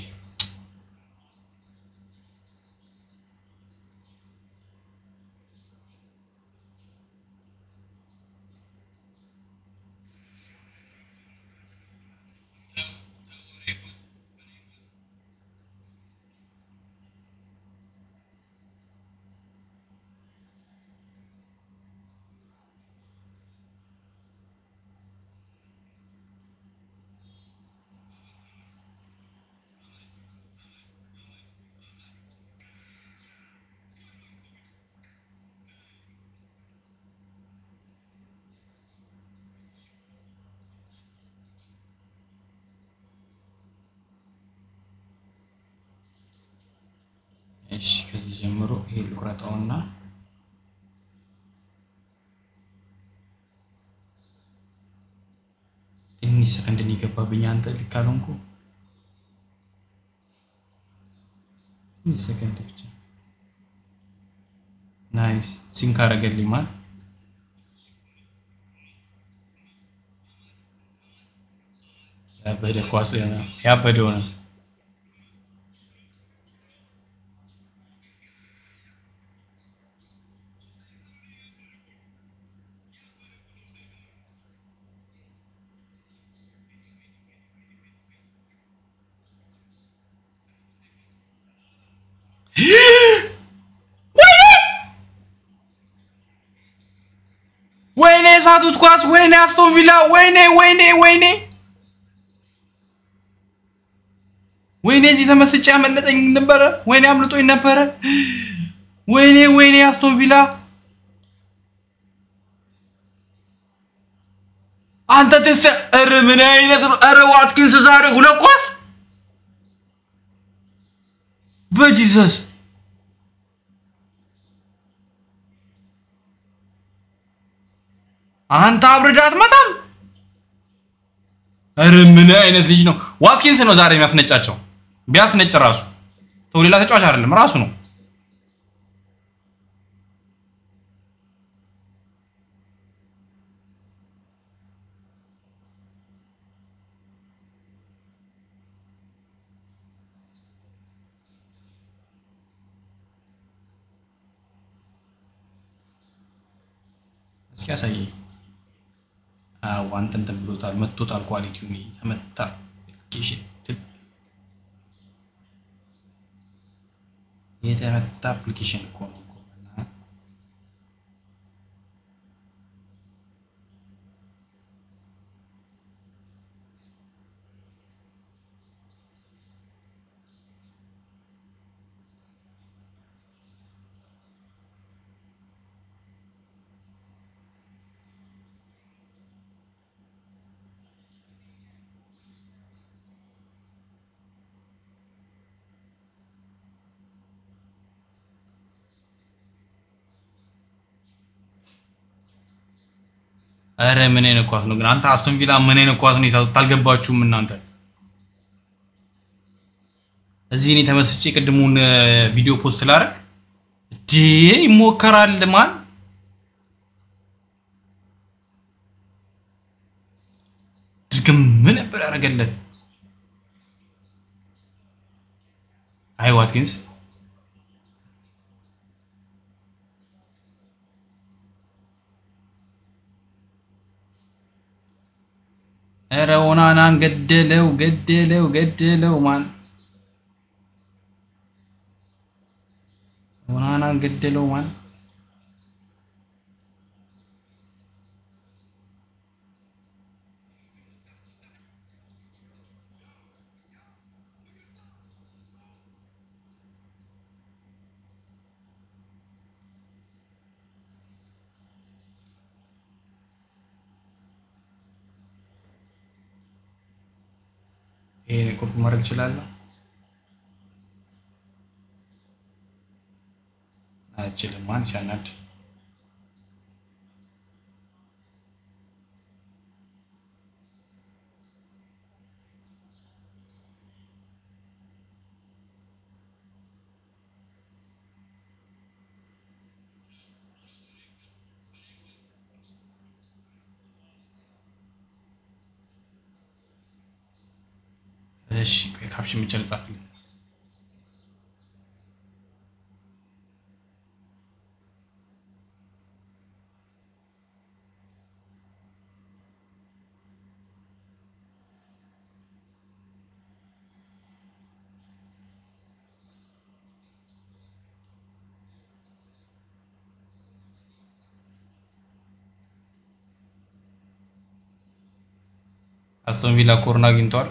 እሺ ከዚህ ጀምሮ ይሄ ልቁረጣውና ትንሽ ሰከንድ ይገባብኝ። አንተ ልክ አልሆንኩ። ትንሽ ሰከንድ ብቻ ናይስ ሲንክ አደረገልኝ ማለት ያበደ ኳስ ያበደው ነው። ወይኔ ሳቱት ኳስ ወይኔ አስቶን ቪላ ወይኔ ወይኔ እዚህ ተመስጬ ያመለጠኝ ነበር ወይኔ አምልጦኝ ነበር ወይኔ አስቶን ቪላ አንተ ተሰር ምን አይነት አረ ዋትኪንስ ዛሬ ሁለት ኳስ በጂሰስ አንተ አብርዳት መጣም አረ ምን አይነት ልጅ ነው ዋትኪንስ ነው ዛሬ የሚያስነጫቸው ቢያስነጭ ራሱ ተውሌላ ተጫዋች አይደለም ራሱ ነው እስኪ ያሳይ አንተ እንትን ብሎታል መጥቶታል ኳሊቲው ነው ተመታ አፕሊኬሽን የተመታ አፕሊኬሽን እኮ ነው አረ ምን አይነት ኳስ ነው ግን አንተ አስቶን ቪላ ምን አይነት ኳስ ነው ይሳው ታልገባችሁም እናንተ እዚህ እኔ ተመስጬ ቅድሙን ቪዲዮ ፖስት ላደርግ ዲ ይሞከራል ማን ድግም ምን ነበር ያረጋለት አይ ዋትኪንስ አረ ኦናናን ገደለው ማን ኦናናን ገደለው ማን ይሄን ኮፒ ማድረግ ይችላል አይችልም ማን ሲያናድ እሺ ካፕሽን ብቻ ልጻፍለት አስቶን ቪላ ኮርና አግኝቷል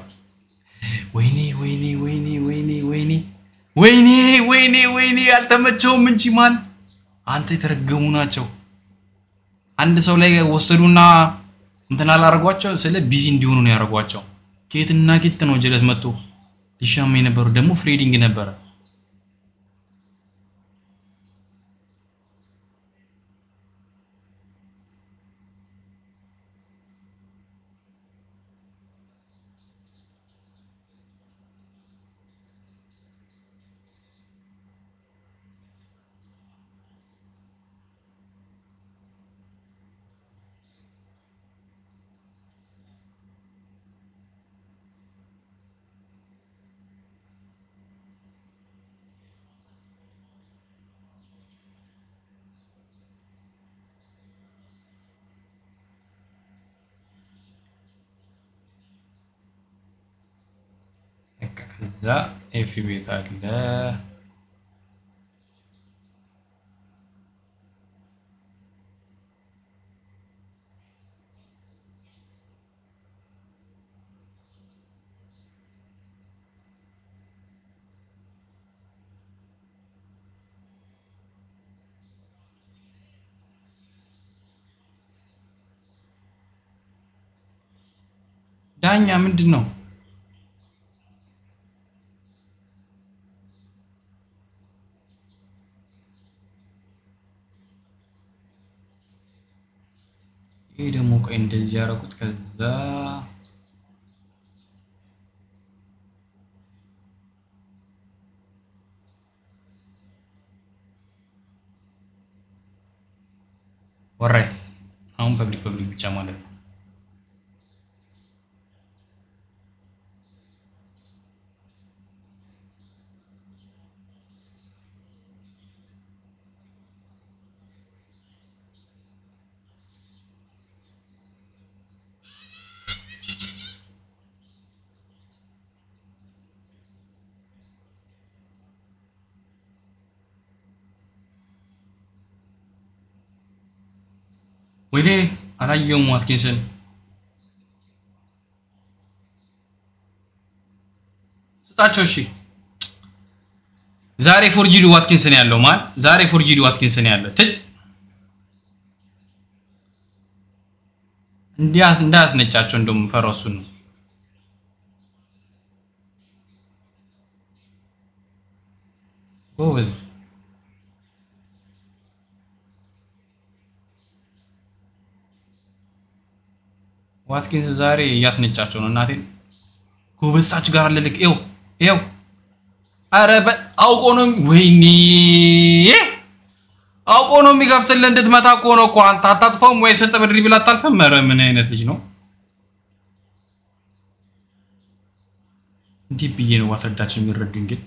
ወይኔ ያልተመቸውም እንጂ ማን አንተ የተረገሙ ናቸው አንድ ሰው ላይ ወሰዱና እንትና አላረጓቸው ስለ ቢዚ እንዲሆኑ ነው ያረጓቸው ኬትና ኬት ነው ጀለስ መጥቶ ሊሻም የነበሩ ደግሞ ፍሬዲንግ ነበር ከዛ ኤፍ ቤት አለ ዳኛ ምንድነው ይሄ ደግሞ ቆይ እንደዚህ ያረኩት ከዛ ኦልራይት አሁን ፐብሊክ ብቻ ማለት ነው ወይኔ አላየውም ዋትኪንስን ስጣቸው እሺ ዛሬ ፎርጂድ ዋትኪንስን ያለው ማን ዛሬ ፎርጂድ ዋትኪንስን ያለው እንዳት ነጫቸው እንደም ፈረሱን ነው ጎበዝ ዋትኪንስ ዛሬ ያስነጫቸው ነው እናቴ ጎበሳች ጋር አለልክ ይው አረበ አውቆ ነው ወይኔ አውቆ ነው የሚከፍትልህ እንድትመታ እኮ ነው እኮ አንተ አታጥፋውም ወይ ሰጠ በድሪብል አታልፈም መረ ምን አይነት ልጅ ነው እንዴ ብዬ ነው ዋስረዳችን የሚረዱኝ ግን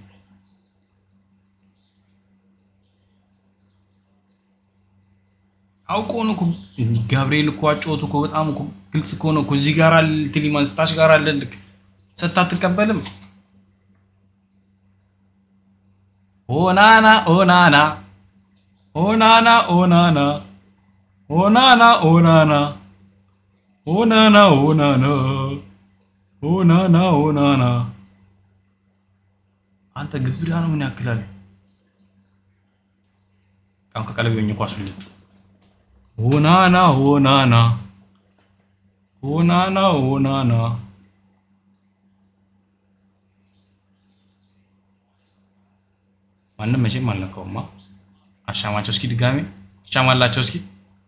አውቆ ነው ጋብሪኤል እኮ አጮቱ እኮ በጣም እኮ ግልጽ እኮ ነው እዚህ ጋር አለ ቲሊማንስ ታች ጋር አለ ልክ ሰጣትቀበልም ኦናና ኦናና ኦናና ኦናና ኦናና ኦናና ኦናና ኦናና ኦናና ኦናና አንተ ግብዳ ነው ምን ያክላል ካንከ ቀለብየኝ ኳሱልኝ ኦናና ኦናና ኦናና ኦናና ማንም መቼም አልነካውማ አሻማቸው እስኪ ድጋሚ አሻማላቸው እስኪ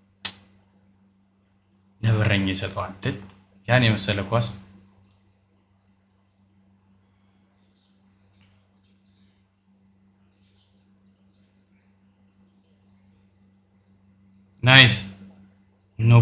ለበረኝ ይሰጠው አንተ ያን የመሰለ ኳስ ናይስ ኖ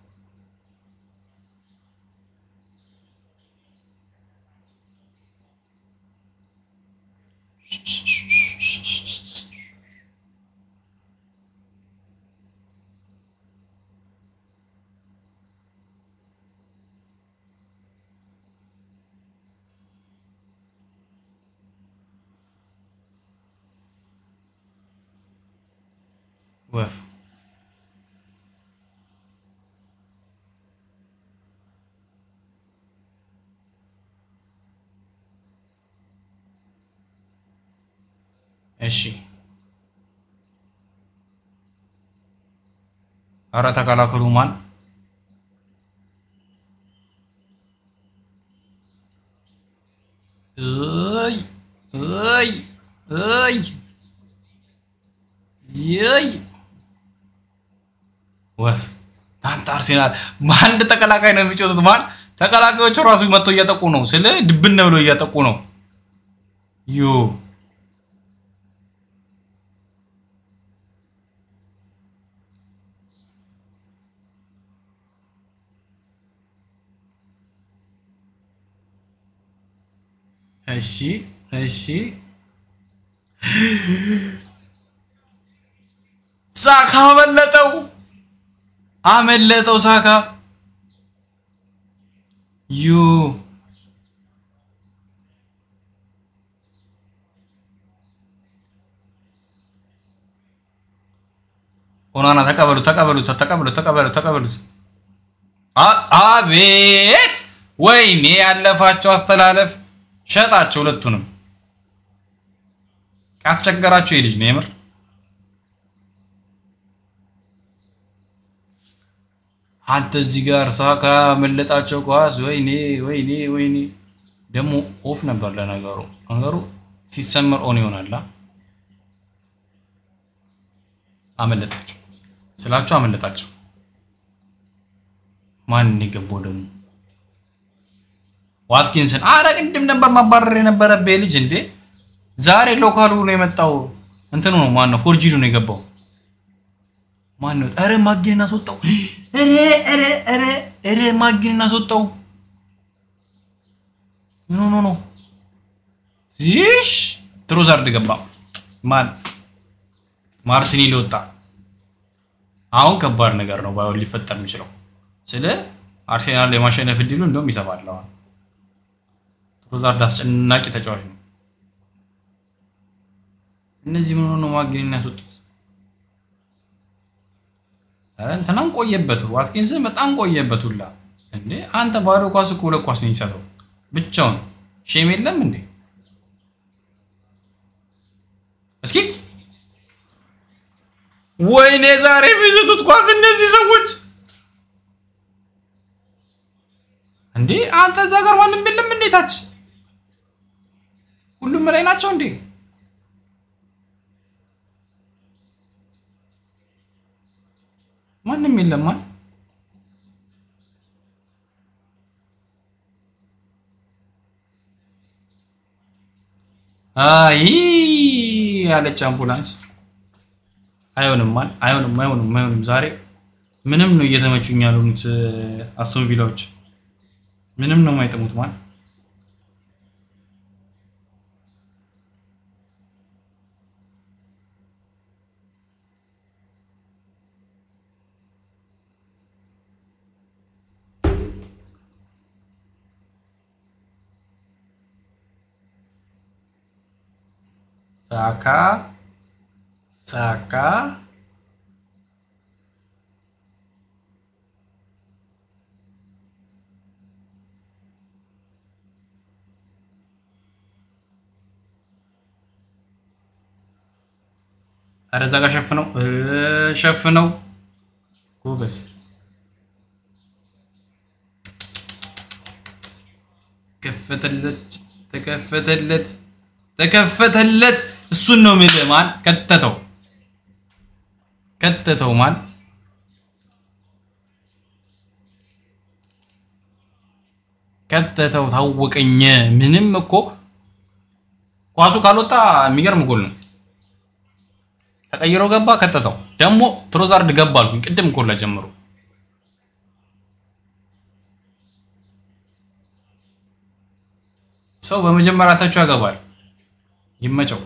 ወፍ እሺ አራ ተከላከሉ ማን አይ ወፍ ታንታ አርሴናል ማንድ ተከላካይ ነው የሚጮቱት ማን ተከላካዮቹ ራሱ መጥቶ እያጠቁ ነው ስለ ድብነ ብሎ እያጠቁ ነው ዮ እሺ ሳካ አመለጠው ሳካ ዩ ኦናና ተቀበሉት አቤት ወይኔ ያለፋቸው አስተላለፍ ሸጣቸው ሁለቱንም ካስቸገራቸው ይልጅ ነው የምር አንተ እዚህ ጋር ሳካ መለጣቸው ኳስ ወይኔ ወይኔ ወይኔ ደግሞ ኦፍ ነበር ነገሩ ሲሰመር ኦን ይሆናል አመለጣቸው ስላቸው አመለጣቸው ማን የገባው ደግሞ ዋትኪንሰን አረ ቅድም ነበር ማባረር የነበረበት ልጅ እንዴ ዛሬ ሎካሉ ነው የመጣው እንትኑ ነው ማን ነው ፎርጂዱ ነው የገባው ማን ነው አረ ማግኒን አስወጣው አረ ማግኒን አስወጣው ኖ ይሽ ትሮዛርድ ገባ ማን ማርቲኔሊ ወጣ አሁን ከባድ ነገር ነው ባይሆን ሊፈጠር የሚችለው ስለ አርሴናል የማሸነፍ እድሉ እንደውም ይሰፋል ትሮዛርድ አስጨናቂ ተጫዋች ነው እነዚህ ምን ሆነ ማግኒን ያስወጡት እንተናም ቆየበት ዋትኪንስን በጣም ቆየበት ሁላ እንዴ አንተ ባዶ ኳስ እኮ ሁለት ኳስ ነው ይሰጠው ብቻውን ሼም የለም እንዴ እስኪ ወይኔ ዛሬ የሚሰጡት ኳስ እነዚህ ሰዎች እንዴ አንተ እዛ ጋር ማንም የለም እንዴ ታች ሁሉም ላይ ናቸው እንዴ ማንም የለም ማን አይ ያለች አምቡላንስ አይሆንም ዛሬ ምንም ነው እየተመቹኝ ያሉት አስቶን ቪላዎች ምንም ነው የማይጠሙት ማን ሳካ አረዛ ጋር ሸፍነው ጎበዝ ተከፈተለት እሱን ነው የሚል ማን ከተተው ማን ከተተው ታወቀኝ ምንም እኮ ኳሱ ካልወጣ የሚገርም ጎል ነው ተቀይሮ ገባ ከተተው ደግሞ ትሮዛርድ ገባ አልኩኝ ቅድም ጎል ጀምሮ ሰው በመጀመሪያ ታቹ ያገባል ይመጨው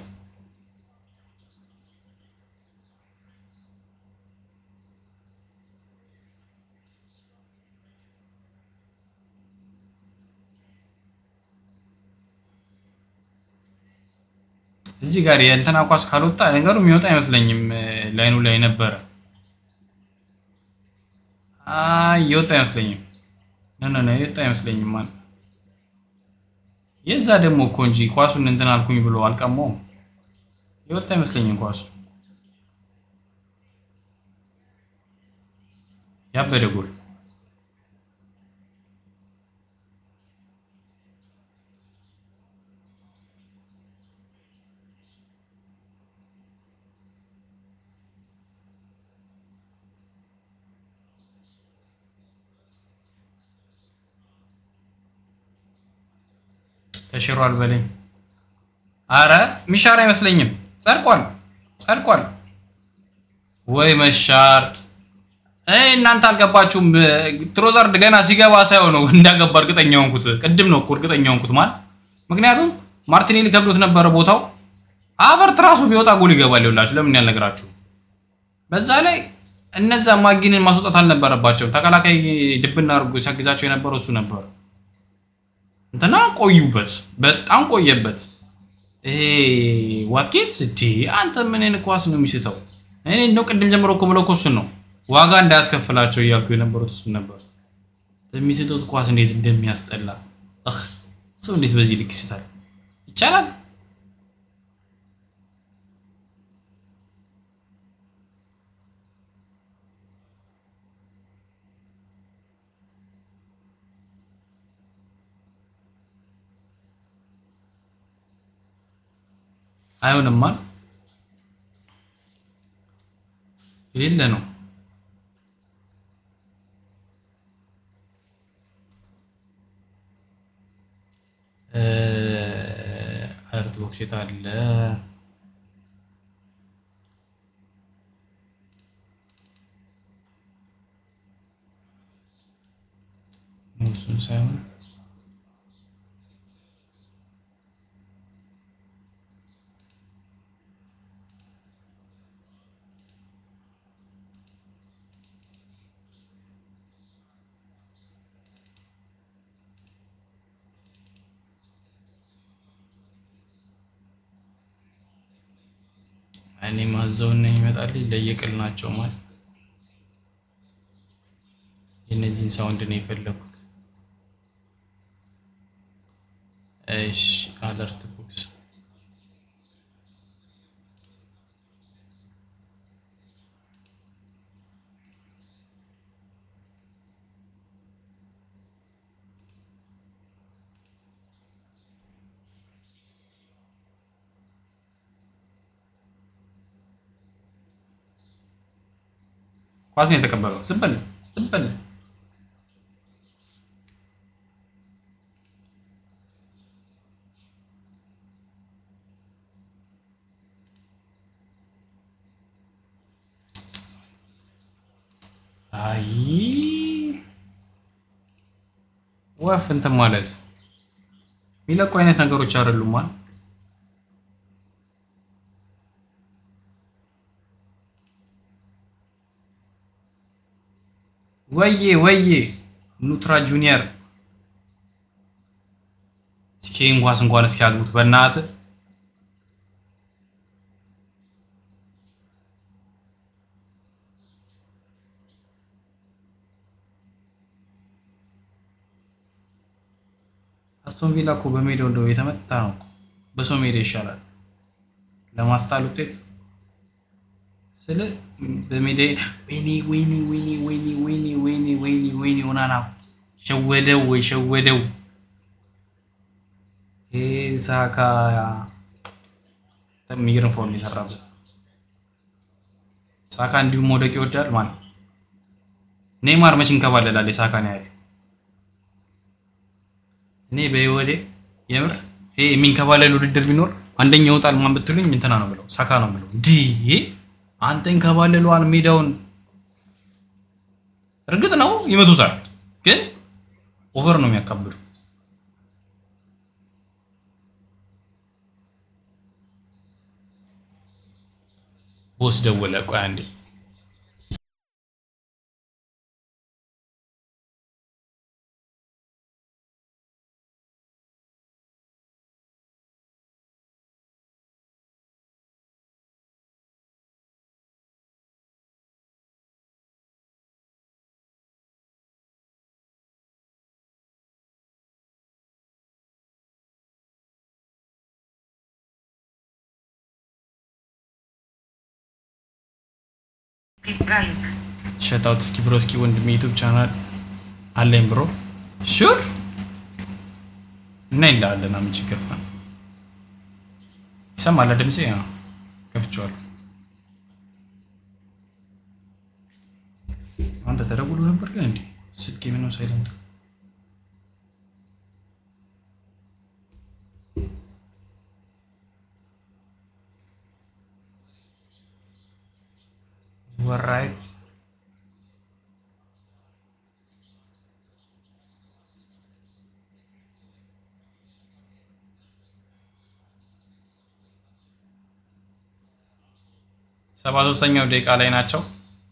እዚህ ጋር የእንተና ኳስ ካልወጣ ነገሩ የሚወጣ አይመስለኝም ላይኑ ላይ ነበር ይወጣ አይመስለኝም ነ ይወጣ አይመስለኝም ማን የዛ ደግሞ እኮ እንጂ ኳሱን እንተና አልኩኝ ብሎ አልቀመው ይወጣ አይመስለኝም ኳሱ ያበደ ጎል ተሽሯል በለኝ አረ ሚሻር አይመስለኝም ጸድቋል ወይ መሻር እናንተ አልገባችሁም ትሮዛርድ ገና ሲገባ ሳይሆን ነው እንዳገባ እርግጠኛ ሆንኩት ቅድም ነው እኮ እርግጠኛ ሆንኩት ማን ምክንያቱም ማርቲኔሊ ከብዶት ነበር ቦታው አቨርት ራሱ ቢወጣ ጎል ይገባል ይውላችሁ ለምን ያልነግራችሁ በዛ ላይ እነዛ ማግኒን ማስወጣት አልነበረባቸው ተከላካይ ድብና አርጎ ሲያግዛቸው የነበረው እሱ ነበር እንተና ቆዩበት በጣም ቆየበት ይሄ ዋትኪንስ ዲ አንተ ምን አይነት ኳስ ነው የሚስተው እኔ ነው ቅድም ጀምሮ እኮ ብለው እሱ ነው ዋጋ እንዳያስከፍላቸው ይያልኩ የነበረው እሱ ነበር የሚስተው ኳስ እንዴት እንደሚያስጠላ ሰው እንዴት በዚህ ልክ ይስታል ይቻላል አይሆንማ የሌለ ነው አርት ቦክስ የታለ እሱን ሳይሆን እኔ ማዘውን ነው ይመጣል ለየቅል ናቸው ማለት የነዚህን ሳውንድ ነው የፈለኩት እሺ አለርት ቦክስ ኳስ ነው የተቀበለው ዝም በል አይ ወፍ እንትን ማለት ሚለቁ አይነት ነገሮች አይደሉም ማለት ወዬ ኑትራ ጁኒየር እንኳን እስኪያግቡት በእናትህ አስቶን ቪላ እኮ በሜዳው እንደው የተመታ ነው በሰው ሜዳ ይሻላል ለማስጣል ውጤት ስለ በሜዳ ወይኔ ኦናና ሸወደው ሳካ የሚገርም ፎርም ይሰራበት ሳካ እንዲሁ ሞደቅ ይወዳል ማለት ኔይማር መች እንከባለላል ሳካን ያያል እኔ በህይወቴ የምር ይሄ የሚንከባለል ውድድር ቢኖር አንደኛው ወጣል ማን ብትሉኝ እንትና ነው ብለው ሳካ ነው ብለው እንዲ አንተን ከባለሏን ሜዳውን እርግጥ ነው ይመቱታል ግን ኦቨር ነው የሚያካብዱ ቦስ ደወለ ቆይ አንዴ ሸት አውት እስኪ ብሮስኪ ወንድሜ ዩቲዩብ ቻናል አለኝ ብሮ ሹር እና ይላልና ምን ችግር ነው ይሰማል ድምጼ ያው ከፍቼዋለሁ አንተ ተደውሎ ነበር ግን እንዴ ስልኬ ምንም ሳይለንት right ሰባተኛው ደቂቃ ላይ ናቸው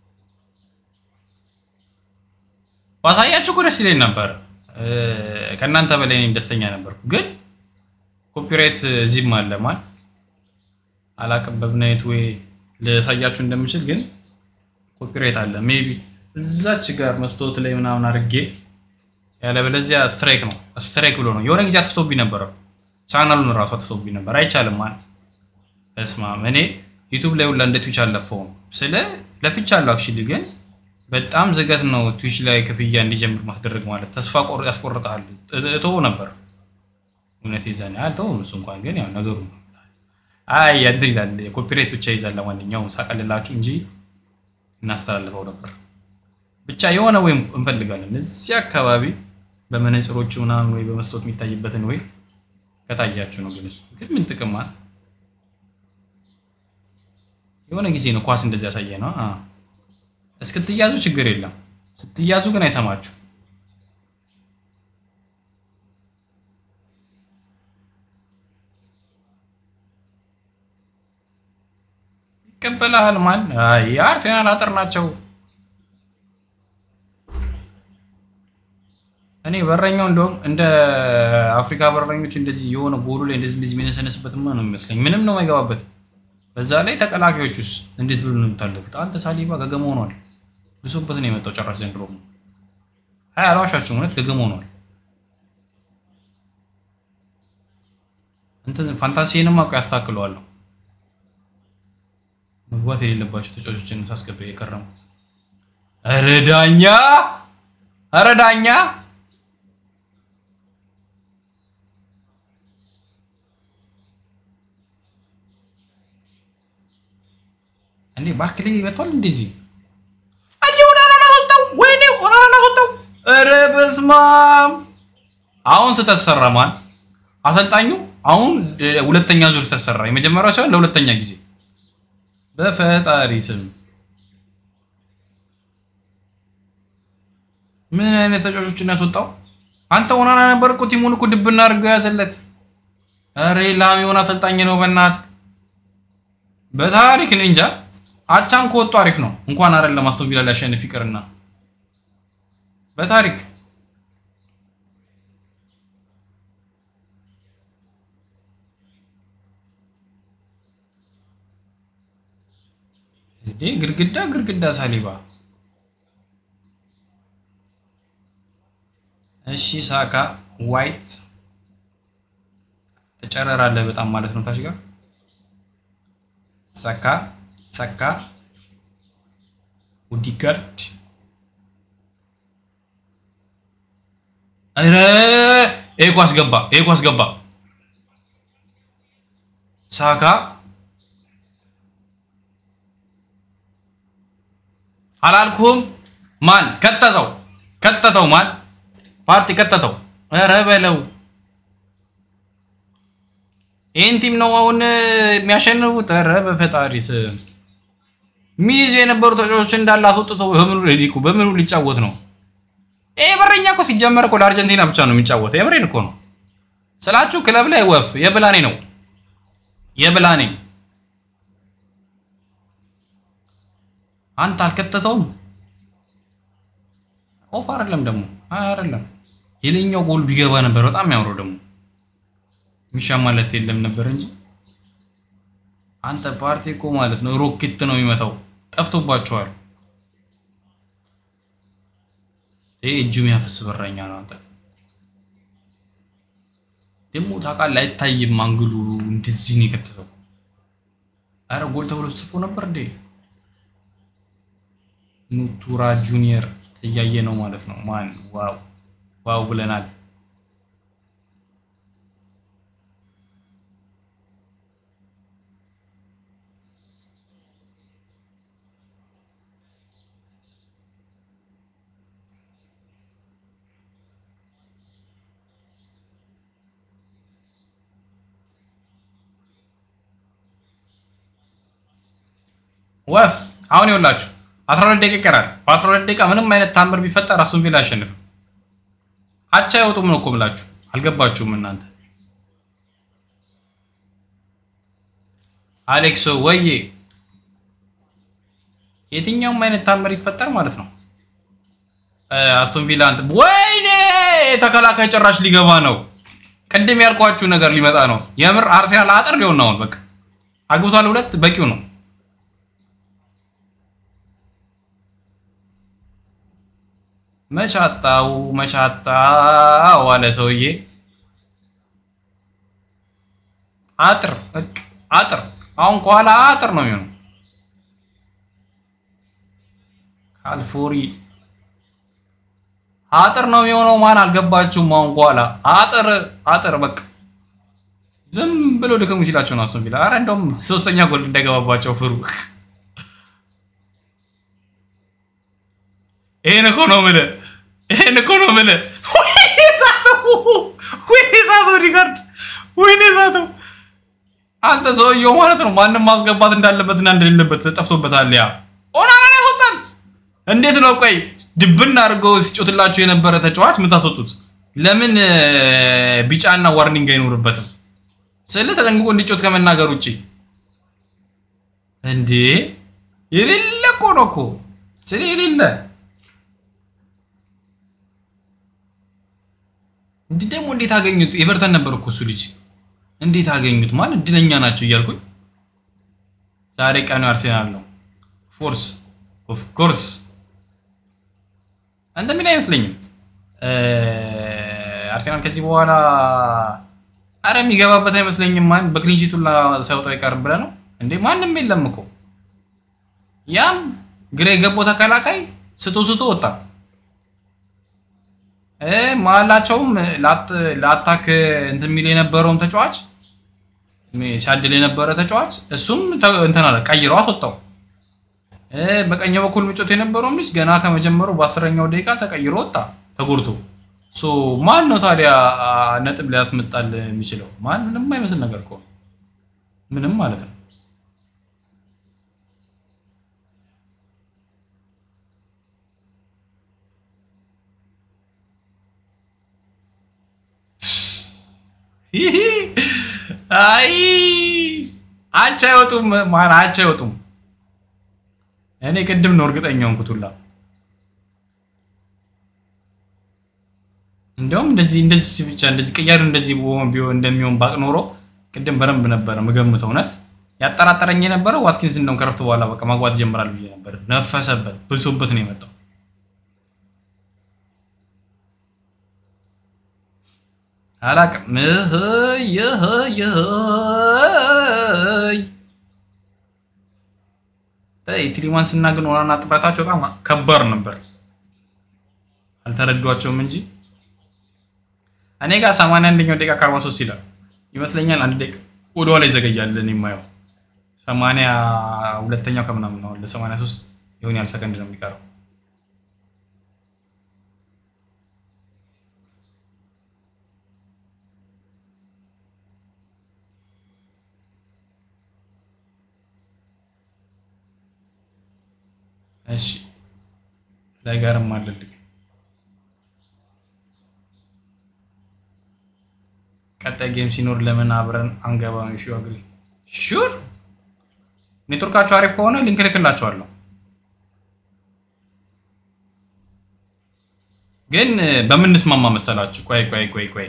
ባሳያችሁ እኮ ደስ ይለኝ ነበር ከናንተ በላይ እኔ ደስተኛ ነበርኩ ግን ኮፒራይት እዚህም አለ ማለት አላቀም በብናይት ወይ ለሳያችሁ እንደምችል ግን ኮፒራይት አለ ሜቢ እዛች ጋር መስቶት ላይ ምናምን አርጌ ያለ በለዚያ ስትራይክ ብሎ ነው የሆነ ጊዜ አጥፍቶብኝ ነበር ቻናሉን ራሱ አጥፍቶብኝ ነበር አይቻልም ማለት እስማ እኔ ዩቲዩብ ላይ ሁላ እንደ ትዊች አለፈው ስለ ለፍቻለሁ አክቹሊ ግን በጣም ዝገት ነው ትዊች ላይ ክፍያ እንዲጀምር ማስደረግ ማለት ተስፋ ያስቆርጣል እቶ ነበር እውነት ይዘና አልተው እሱ እንኳን ግን ያው ነገሩ አይ እንትን ይላል ኮፒራይት ብቻ ይዛል ለማንኛውም ሳቀልላችሁ እንጂ እናስተላልፈው ነበር ብቻ የሆነ ወይ እንፈልጋለን እዚህ አካባቢ በመነጽሮቹ ምናምን ወይ በመስቶት የሚታይበትን ወይ ከታያችሁ ነው ግን ምን ጥቅም አለ የሆነ ጊዜ ነው ኳስ እንደዚህ ያሳየ ነው እስክትያዙ ችግር የለም ስትያዙ ግን አይሰማችሁ ይቀበላል ማን የአርሰናል አጥር ናቸው እኔ በረኛው እንደውም እንደ አፍሪካ በረኞች እንደዚህ የሆነ ጎሉ ላይ እንደዚህ የሚነሰነስበትማ ነው የሚመስለኝ ምንም ነው የማይገባበት በዛ ላይ ተቀላካዮቹስ እንዴት ብሎ ነው የምታለፉት አንተ ሳሊባ ገገም ሆኗል ብሶበት ነው የመጣው ጨራሽ ዘንድሮ አይ አላዋሻችሁም እውነት ገገም ሆኗል እንትን ፋንታሲንም አውቀው ያስተካክለዋለሁ መግባት የሌለባቸው ተጫዋቾችን ሳስገባ የከረምኩት አረዳኛ እንዴ ባርክሊ መጥቷል እንደዚህ ኧረ በስመ አብ አሁን ስተሰራማን አሰልጣኙ አሁን ሁለተኛ ዙር ተሰራ የመጀመሪያው ሲሆን ለሁለተኛ ጊዜ በፈጣሪ ስም ምን አይነት ተጫዋቾችን ያስወጣው አንተ ሆናና ነበር እኮ ቲሙን እኮ ድብና አድርገው ያዘለት ኧረ ላም የሆነ አሰልጣኝ ነው በእናትህ በታሪክ እንጃ አቻም ከወጡ አሪፍ ነው እንኳን አይደለም አስቶን ቪላ ሊያሸንፍ ይቀርና በታሪክ እዴ ግርግዳ ሳሊባ እሺ ሳካ ዋይት ተጨረራለ በጣም ማለት ነው ታሽ ጋር ሳካ ኦዲጋርድ አረ ኤኳስ ገባ ሳካ አላልኩም ማን ከተተው ማን ፓርቲ ከተተው አረ በለው ኤንቲም ነው አሁን የሚያሸንፉት አረ በፈጣሪስ ሚዝ የነበሩ ተጫዋቾች እንዳለ አስወጥተው በምኑ ሊጫወት ነው በረኛ እኮ ሲጀመር እኮ ለአርጀንቲና ብቻ ነው የሚጫወተው የምሬን እኮ ነው ስላችሁ ክለብ ላይ ወፍ የብላኔ ነው አንተ አልከተተውም ኦፍ አይደለም የለኛው ጎል ቢገባ ነበር በጣም ያምረው ደግሞ ሚሻማለት የለም ነበር እንጂ አንተ ፓርቲ እኮ ማለት ነው ሮኬት ነው የሚመታው ጠፍቶባቸዋል እጁ የሚያፈስ በረኛ ነው አንተ ደሞ ታቃል አይታይም አንግሉ እንደዚህ ነው የከተተው አረ ጎል ተብሎ ጽፎ ነበር እንዴ ኑቱራ ጁኒየር ተያየ ነው ማለት ነው ማን ዋው ብለናል ወፍ አሁን ይወላችሁ 12 ደቂቃ ይቀራል በ12 ደቂቃ ምንም አይነት ታምር ቢፈጠር አስቶን ቪላ ያሸንፍ አቻ ይወጡም ነው እኮ ብላችሁ አልገባችሁም እናንተ አሌክሶ ወዬ የትኛውም አይነት ታምር ይፈጠር ማለት ነው አስቶን ቪላ አንተ ወይኔ ተከላካይ ጭራሽ ሊገባ ነው ቀደም ያልኳችሁ ነገር ሊመጣ ነው የምር አርሰናል አጥር ሊሆን ነው በቃ አግብቷል ሁለት በቂው ነው መቻጣው አለ ሰውዬ አጥር አሁን ቋላ አጥር ነው የሚሆነው ካልፎሪ አጥር ነው የሚሆነው ማን አልገባችሁም አሁን ቋላ አጥር በቃ ዝም ብሎ ደከሙ ሲላቸው ነው አስቶን ቪላ አረ እንደውም ሶስተኛ ጎል እንዳይገባባቸው ፍሩ ይሄን እኮ ነው ማለት ወይኔ ሳተው ሪካርድ ወይኔ ሳተው አንተ ሰውየው ማለት ነው ማንንም ማስገባት እንዳለበትና እንደሌለበት ጠፍቶበታል ያ ኦናና ነው ወጣን እንዴት ነው ቆይ ድብና አርገው ሲጮትላችሁ የነበረ ተጫዋች ምን ታስወጡት ለምን ቢጫና ዋርኒንግ አይኖርበትም ስለ ተጠንቅቆ እንዲጮት ከመናገር ውጪ እንዴ የሌለ እኮ ስለ የሌለ እንዴ እንዴት አገኙት ኤቨርተን ነበር እኮ እሱ ልጅ እንዴት አገኙት ማለት እድለኛ ናቸው እያልኩኝ ዛሬ ቀኑ አርሰናል ነው ፎርስ ኦፍ ኮርስ አንተ ምን አይመስለኝም አርሰናል ከዚህ በኋላ አረ የሚገባበት አይመስለኝም ማን በክሊንሺቱላ ሳይወጣው ይቀርብ ብለ ነው እንዴ ማንንም የለም እኮ ያም ግሬ ገቦ ተከላካይ ስቶ ወጣ ማላቸውም ላታክ እንትን ሚል የነበረውም ተጫዋች ሲያድል የነበረ ተጫዋች እሱም እንትን አለ ቀይሮ አስወጣው በቀኝ በኩል ምጮት የነበረውም ልጅ ገና ከመጀመሩ በ10ኛው ደቂቃ ተቀይሮ ወጣ ተጎርቶ ሶ ማን ነው ታዲያ ነጥብ ሊያስመጣል የሚችለው ማንንም አይመስል ነገር እኮ ምንም ማለት ነው አይ አቻውቱም ማን አቻውቱም እኔ ቅድም ነው እርግጠኛው እንኩቱላ እንደውም እንደዚህ ብቻ እንደዚህ ቀያሩ እንደዚህ ቢሆን እንደሚሆን ባቅ ኖሮ ቅድም በረምብ ነበር መገምተው ነት ያጠራጠረኝ የነበረው ዋትኪንስ እንደው ከረፍት በኋላ በቃ ማግባት ጀምራል ብዬ ነበር ነፈሰበት ብሶበት ነው የመጣው አላቅም ትሪማንስና ግን ወራና ጥፋታቸው በጣም ከባድ ነበር አልተረዷቸውም እንጂ እኔ ጋር 81ኛው ደቂቃ 43 ይላል ይመስለኛል አንድ ደቂቃ ወደ ኋላ ይዘገያል እኔ የማየው 82ኛው ከምናምን ነው ለ83 ይሁን ያል ሰከንድ ነው የሚቀረው እሺ ላይ ጋርም አለልክ ቀጣይ ጌም ሲኖር ለምን አብረን አንገባም እሺ አግሪ ሹር ኔትወርካችሁ አሪፍ ከሆነ ሊንክ ልክላችኋለሁ ግን በምንስማማ መሰላችሁ ቆይ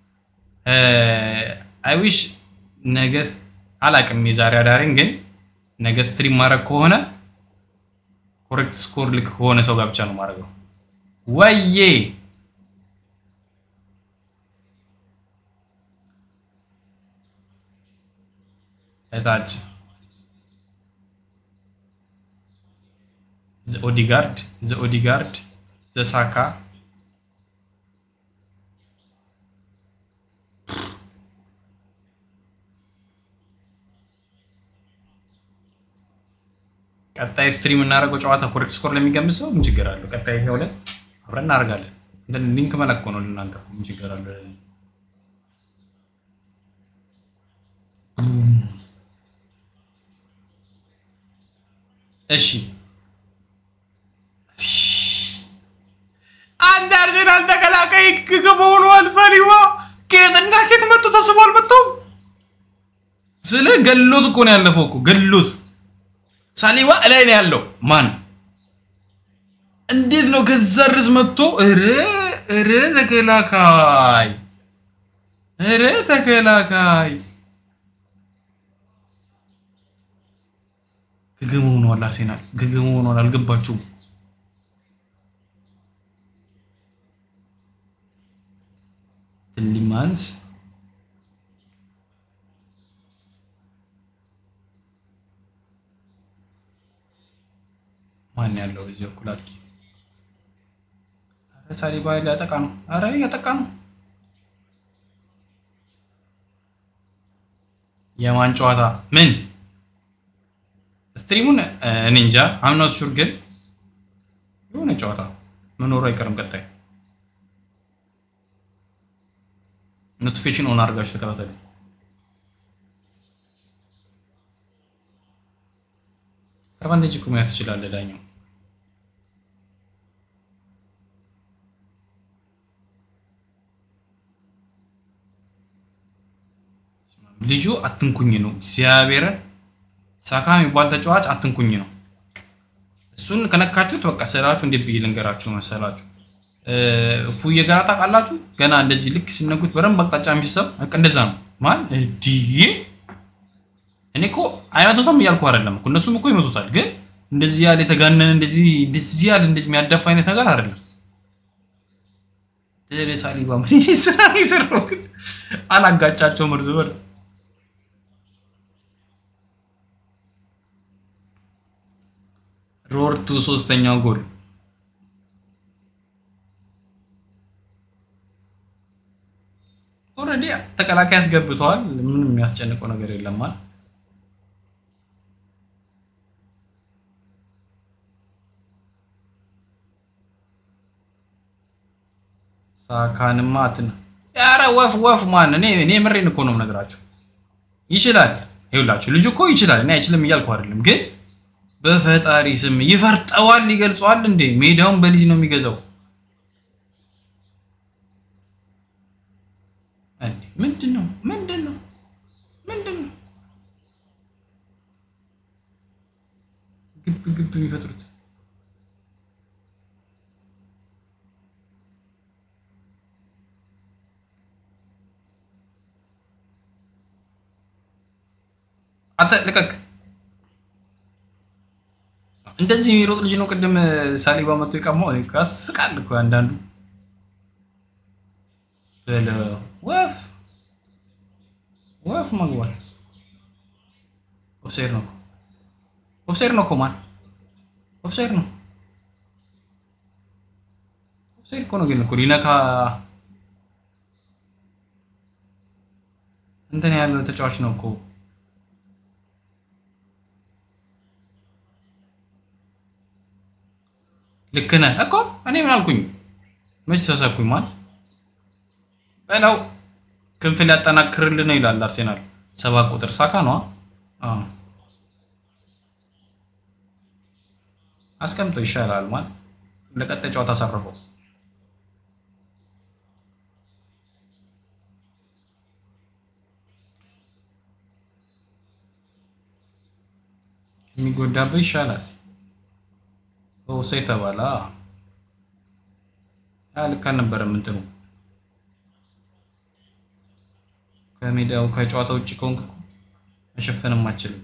አይ ዊሽ ነገስ አላቅም የዛሬ አዳሪን ግን ነገ ስትሪም ማድረግ ከሆነ ኮሬክት ስኮር ልክ ከሆነ ሰው ጋር ብቻ ነው ማድረገው ወዬ እታች ዘኦዲጋርድ ዘሳካ ቀጣይ ስትሪም እናደርገው ጨዋታ ኮሬክት ስኮር ለሚገምሰው ምን ችግር አለው ቀጣይ ነው ለ አብረን እናደርጋለን እንደ ሊንክ መላክ ነው ለእናንተ ምን ችግር አለው እሺ አንድ አርሰናል ተከላካይ ከመሆኑን ሳሊባ ከየትና ከየት መጥቶ ተስቧል መጥቶ ስለ ገሎት እኮ ነው ያለፈው እኮ ገሎት ሳሊባ ላይ ነው ያለው ማን እንዴት ነው ከዘርስ መጥቶ ተከላካይ ግግሙ ነው አርሰናል ግግሙ ነው አልገባችሁ ትሊማንስ ማን ያለው እዚህ ኩላትኪ አረ ሳሊባ ያጠቃ ነው አረ ያጠቃ ነው የማን ጨዋታ ምን ስትሪሙን እኔ እንጃ I'm not sure ግን የሆነ ጨዋታ መኖሩ አይቀርም ቀጣይ ኖቲፊኬሽን ኦን አድርጋችሁ ተከታተሉ አድቫንቴጅ እኮ መያዝ ይችላል ዳኛው ልጁ አትንኩኝ ነው ሲያበረ ሳካ የሚባል ተጫዋች አትንኩኝ ነው እሱን ከነካችሁት በቃ ሰራችሁ እንደ ቢል እንገራችሁ መሰላችሁ ፉዬ ጋር ታቃላችሁ ገና እንደዚህ ልክ ሲነጉት በረም በቃጫ የሚሰብ እንደዛ ነው ማን ዲዬ እኔኮ አይመቱታም ይያልኩ አይደለም እኮ እነሱም እኮ ይመቱታል ግን እንደዚህ ያለ ተጋነነ እንደዚህ ያለ እንደዚህ የሚያደፋ አይነት ነገር አይደለም ተሬሳሊባ ምን ይሰራው አላጋጫቸው ምርዝ ወር ሮርቱ ሶስተኛው ጎል ኦሬዲ ተከላካይ ያስገብቷል ምንም የሚያስጨንቀው ነገር የለም ማለት ሳካንማ አትና ያረ ወፍ ማን እኔ ምሬን እኮ ነው ነገራችሁ ይችላል ይውላችሁ ልጅ እኮ ይችላል እኔ አይችልም ይያልኩ አይደለም ግን በፈጣሪ ስም ይፈርጠዋል ይገልጿል እንዴ ሜዳውን በሊዝ ነው የሚገዛው አንዴ ምንድነው ግብ የሚፈጥሩት አተለቀቅ እንደዚህ የሚሮጥ ልጅ ነው ቀደም ሳሊባ መጥቶ ይቀማው እኔ ካስቃል እኮ አንዳንዱ በለ ወፍ ማግባት ኦፍሳይድ ነው ኮማን ኦፍሳይድ እኮ ነው ግን እኮ ሊነካ እንትን ያለው ተጫዋች ነው እኮ ልክነ እኮ እኔ ምን አልኩኝ መች ተሰብኩኝ ማን በለው ክንፍል ያጠናክርልን ነው ይላል አርሴናል 7 ቁጥር ሳካ ነው አስቀምጦ ይሻላል ማን ለቀጣይ ጨዋታ አሳርፈው የሚጎዳበት ይሻላል ኦፍሳይድ ተባላ ልክ አልነበረም እንትኑ ከሜዳው ከጨዋታው ውጪ ኮንኩ መሸፈንም አችልም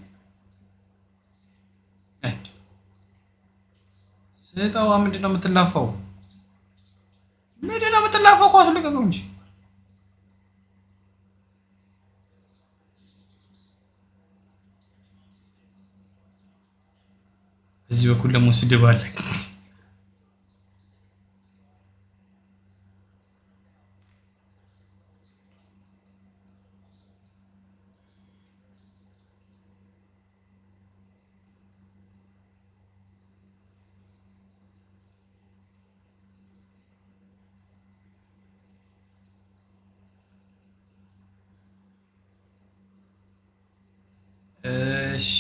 ሰጣው ምንድነው የምትላፋው ምንድነው የምትላፋው ኳስ ልቀቀው እንጂ እዚህ በኩል ደግሞ ስድብ አለ እሺ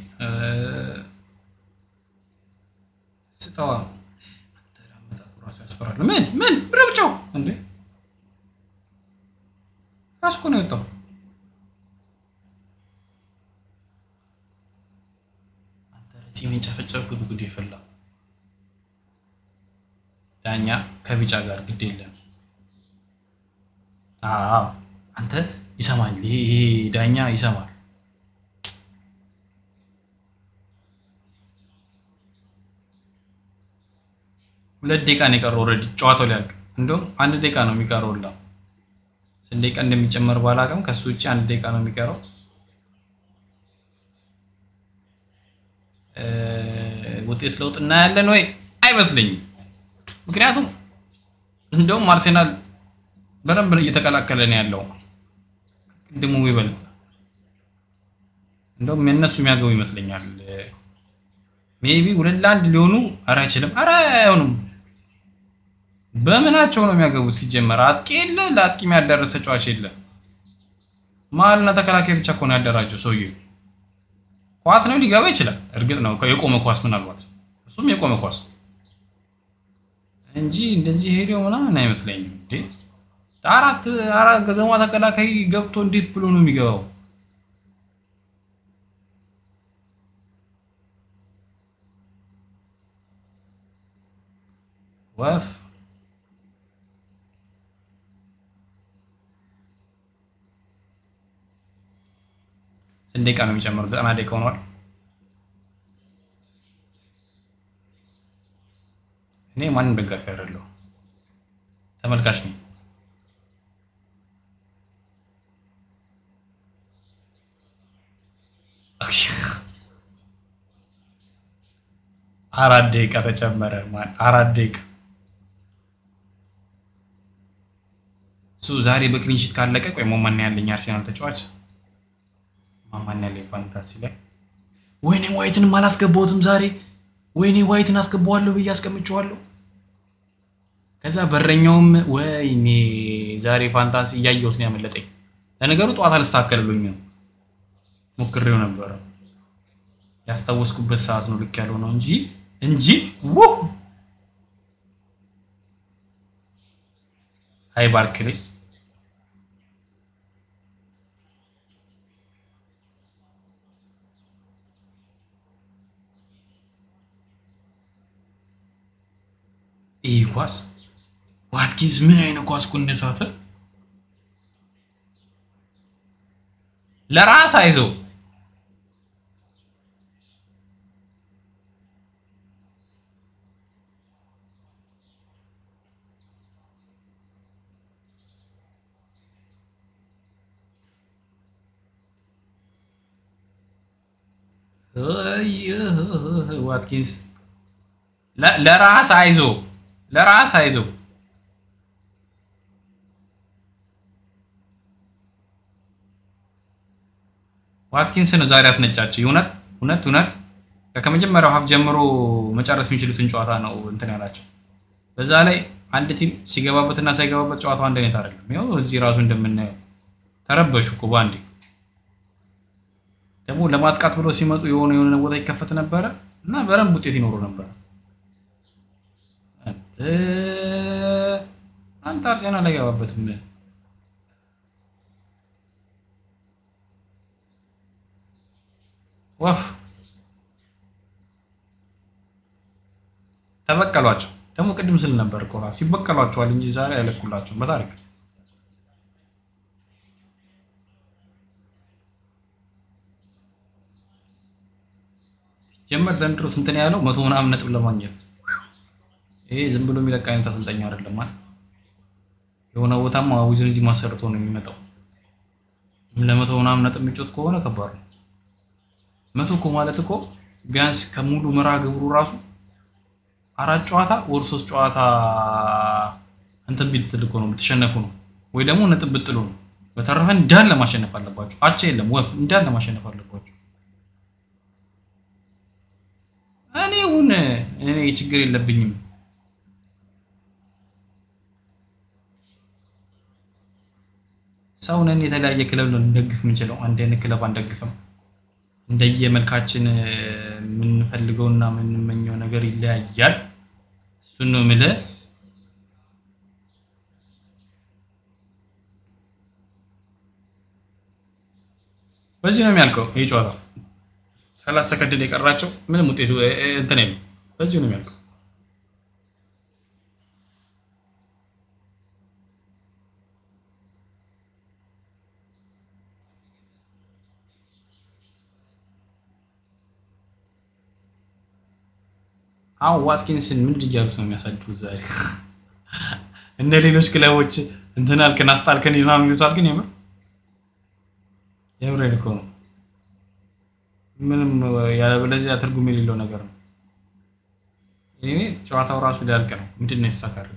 ስታው ተራመጣ ራሱ ያስፈራል ምን ብረብጨው እንዴ ራስ ኮን ያጣው አንተ ረጪምን ጨፈጨፍኩት ጉድ ይፈላ ዳኛ ከቢጫ ጋር ግድ የለም አንተ ይሰማል ይሄ ዳኛ ይሰማል ሁለት ደቂቃ ነው የቀረው ኦሬዲ ጨዋታው ሊያልቅ እንደውም አንድ ደቂቃ ነው የሚቀረውላ ስንት ደቂቃ እንደሚጨመር ባላቀም ከሱ ውጪ አንድ ደቂቃ ነው የሚቀረው ውጤት ለውጥ እናያለን ወይ አይመስልኝም ምክንያቱም እንደውም አርሴናል በደንብ እየተከላከለ ነው ያለው ቅድሙ ይበልጥ እንደውም የነሱ የሚያገቡ ይመስለኛል ሜቢ 2-1 ሊሆኑ አራ አይችልም አራ አይሆንም በመናቸው ነው የሚያገቡት ሲጀመር አጥቂ የለ ለአጥቂ የሚያደርስ ተጫዋች የለ ማልና ተከላካይ ብቻ እኮ ነው ያደራጀው ሰውዬው ኳስ ነው ሊገባ ይችላል እርግጥ ነው የቆመ ኳስ ምናልባት እሱም የቆመ ኳስ እንጂ እንደዚህ ሄደው ምናምን አይመስለኝም እንዴ አራት ገደማ ተከላካይ ገብቶ እንዴት ብሎ ነው የሚገባው ወፍ ስንት ደቂቃ ነው የሚጨምረው 90 ደቂቃ ሆኗል እኔ ማንንም ደጋፊ አይደለሁ ተመልካች ነኝ አራት ደቂቃ ተጨመረ ማን አራት ደቂቃ ዛሬ በክሊንሺት ካለቀ ቆይ ማን ያለኝ አርሰናል ተጫዋች ማን ያለኝ ፋንታሲ ላይ ወይኔ ዋይትን ማላስገባውትም ዛሬ ወይኔ ዋይትን አስገባዋለሁ ብዬ አስቀምጬዋለሁ ከዛ በረኛውም ወይኔ ዛሬ ፋንታሲ ያያዩት ነው ያመለጠኝ ለነገሩ ጧት አልስተካከለልኝ ነው ሞክሬው ነበር ያስታወስኩበት ሰዓት ነው ልክ ያለው ነው እንጂ ሃይ ባርክሊ ኳስ ዋትኪንስ ምን አይነት ኳስ ኩነሳተ ለራስ አይዞ ዋትኪንስ ለራስ አይዞ ዋትኪንስ ነው ዛሬ አስነጫቸው እውነት ከመጀመሪያው ሀፍ ጀምሮ መጨረስ የሚችሉትን ጨዋታ ነው እንትን ያላቸው በዛ ላይ አንድ ቲም ሲገባበትና ሳይገባበት ጨዋታው አንድ አይነት አይደለም ያው እዚህ ራሱ እንደምናየው ተረበሹ እኮ ባንዴ ደግሞ ለማጥቃት ብሎ ሲመጡ የሆነ ቦታ ይከፈት ነበር እና በረም ውጤት ይኖሩ ነበር አንተ አርሰናል ላይ ያባበትም ወፍ ተበቀሏቸው ደግሞ ቅድም ስል ነበር እኮ ራሱ ይበቀሏቸዋል እንጂ ዛሬ አይለቁላቸውም በታሪክ ጀመር ዘንድሮ ስንት ነው ያለው 100 ምናምን ነጥብ ለማግኘት ይሄ ዝም ብሎ የሚለቅ አይነት አሰልጣኝ አይደለም ማለት የሆነ ቦታም አውዝን እዚህ ማሰርቶ ነው የሚመጣው ለ100 ምናምን ነጥብ ምጮት ከሆነ ከባድ ነው 100 እኮ ማለት እኮ ቢያንስ ከሙሉ መራ ግብሩ ራሱ 4 ጨዋታ ወር 3 ጨዋታ እንትን ቢል ትልቆ ነው ብትሸነፉ ነው ወይ ደግሞ ነጥብ ብትጥሉ ነው በተረፈ እንዳለ ማሸነፍ አለባችሁ አቻ የለም ወፍ እንዳለ ማሸነፍ አለባችሁ እኔ ችግር የለብኝም ሰውነን የተለያየ ክለብ ነው እንደግፍ ምንችለው አንድ አይነት ክለብ አንደግፍም እንደየመልካችን ምን ፈልገውና ምን መኘው ነገር ይለያያል እሱን ነው ምለ በዚህ ነው የሚያልቀው ይሄ ጨዋታ 30 ሰከንድ የቀራቸው ምንም ውጤቱ እንትን አይደለም በዚህ ነው የሚያልቀው ዋትኪንስን ምን ይያሉት ነው የሚያሳድሩት ዛሬ እንደ ሌሎች ክለቦች እንትን አልከን አስጣልከን ይናም ይሉታል ግን የምር እኮ ነው ምንም ያለ በለዚህ አትርጉም የሌለው ነገር ነው ይሄ ጨዋታው ራሱ ሊያልቅ ነው ምንድነው ይሳካር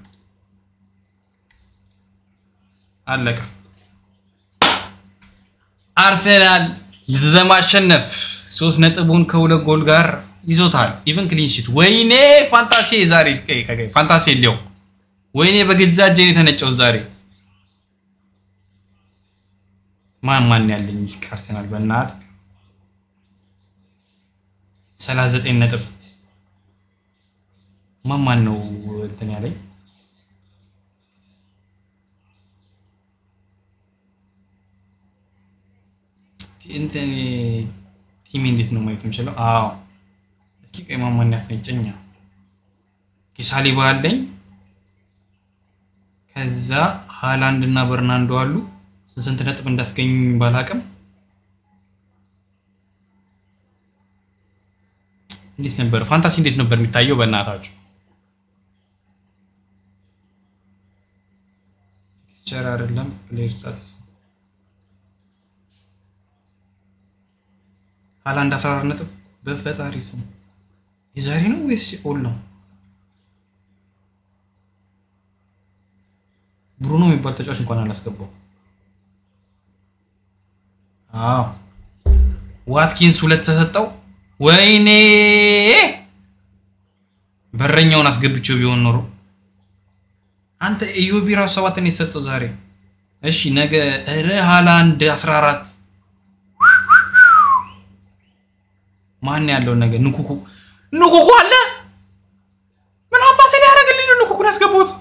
አለቀ አርሰናል ለማሸነፍ 3 ነጥቡን ከሁለት ጎል ጋር ይዞታል ኢቭን ክሊን ሺት ወይኔ ፋንታሲ ዛሬ ፋንታሲ ሊዮ ወይኔ በግዛ ጀኔ ተነጨው ዛሬ ማን ያለኝ አርሰናል በእናት 39 ነጥብ ማን ነው እንትን ያለኝ እንትን ቲም እንዴት ነው ማየት የምችለው አዎ እስኪ ቆይ ማን ያስነጨኛ ኪሳሊባ አለኝ ከዛ ሃላንድ እና በርናንዶ አሉ ስንት ነጥብ እንዳስገኝ ባላቀም እንዴት ነበር ፋንታሲ እንዴት ነበር የሚታየው በእናታችሁ ፒክቸር አይደለም ፕሌየር ስታተስ ሃላንድ 14 ነጥብ በፈጣሪ ስም የዛሬ ነው ወይስ ኦል ነው ብሩኖ የሚባል ተጫዋች እንኳን አላስገባው አዎ ዋትኪንስ 2 ተሰጠው ወይኔ በረኛውን አስገብቼው ቢሆን ኖሮ አንተ ኢዮቢ ራሱ 7 ነው የተሰጠው ዛሬ እሺ ነገ ሃላንድ 14 ማን ያለው ነገ ንኩኩ አለ ምን አባቴ ሊያረግልኝ ነው ንኩኩን ያስገቡት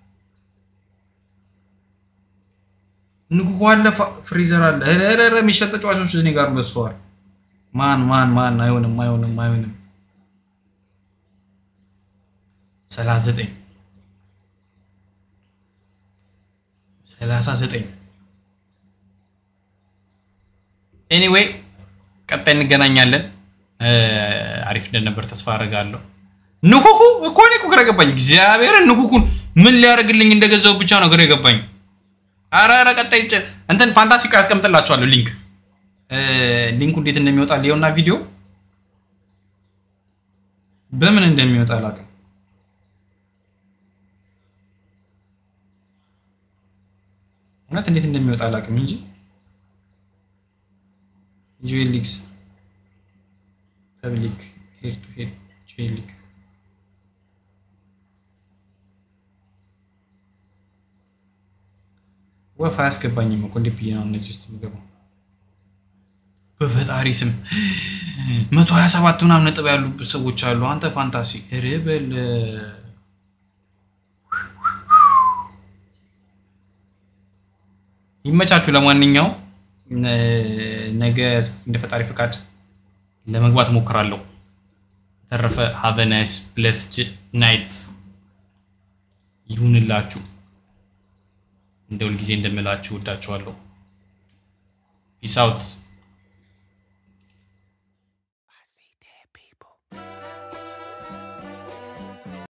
ንኩኩ አለ ፍሪዘር አለ ረረረ የሚሸጥ ተጫዋቾች እኔ ጋር በስተዋል ማን አይሆንም 39 ኤኒዌይ ቀጣይ እንገናኛለን አሪፍ እንደነበር ተስፋ አደርጋለሁ ንኩኩ እኮ ነው እኮ ገረገባኝ እግዚአብሔር ንኩኩን ምን ሊያረግልኝ እንደገዛው ብቻ ነው ገረገባኝ አራራ ቀጣይ እንትን ፋንታሲ ቃ ያስቀምጥላችኋለሁ ሊንኩ እንዴት እንደሚወጣ ሊዮና ቪዲዮ በምን እንደሚወጣ አላውቅም እውነት እንዴት እንደሚወጣ አላውቅም እንጂ ጁዌሊክስ ፐብሊክ ሄድ ቱ ሄድ ጁዌሊክ ወፋ ያስገባኝም እኮ እንዴት ብዬ ነው እነዚህ ውስጥ የምገባው በፈጣሪ ስም 127 ምናምን ነጥብ ያሉበት ሰዎች አሉ አንተ ፋንታሲ ሬበል ይመቻችሁ ለማንኛውም ነገ እንደ ፈጣሪ ፍቃድ ለመግባት ሞክራለሁ ተረፈ have a nice blessed night ይሁንላችሁ እንደው ጊዜ እንደምላችሁ ወዳችኋለሁ peace out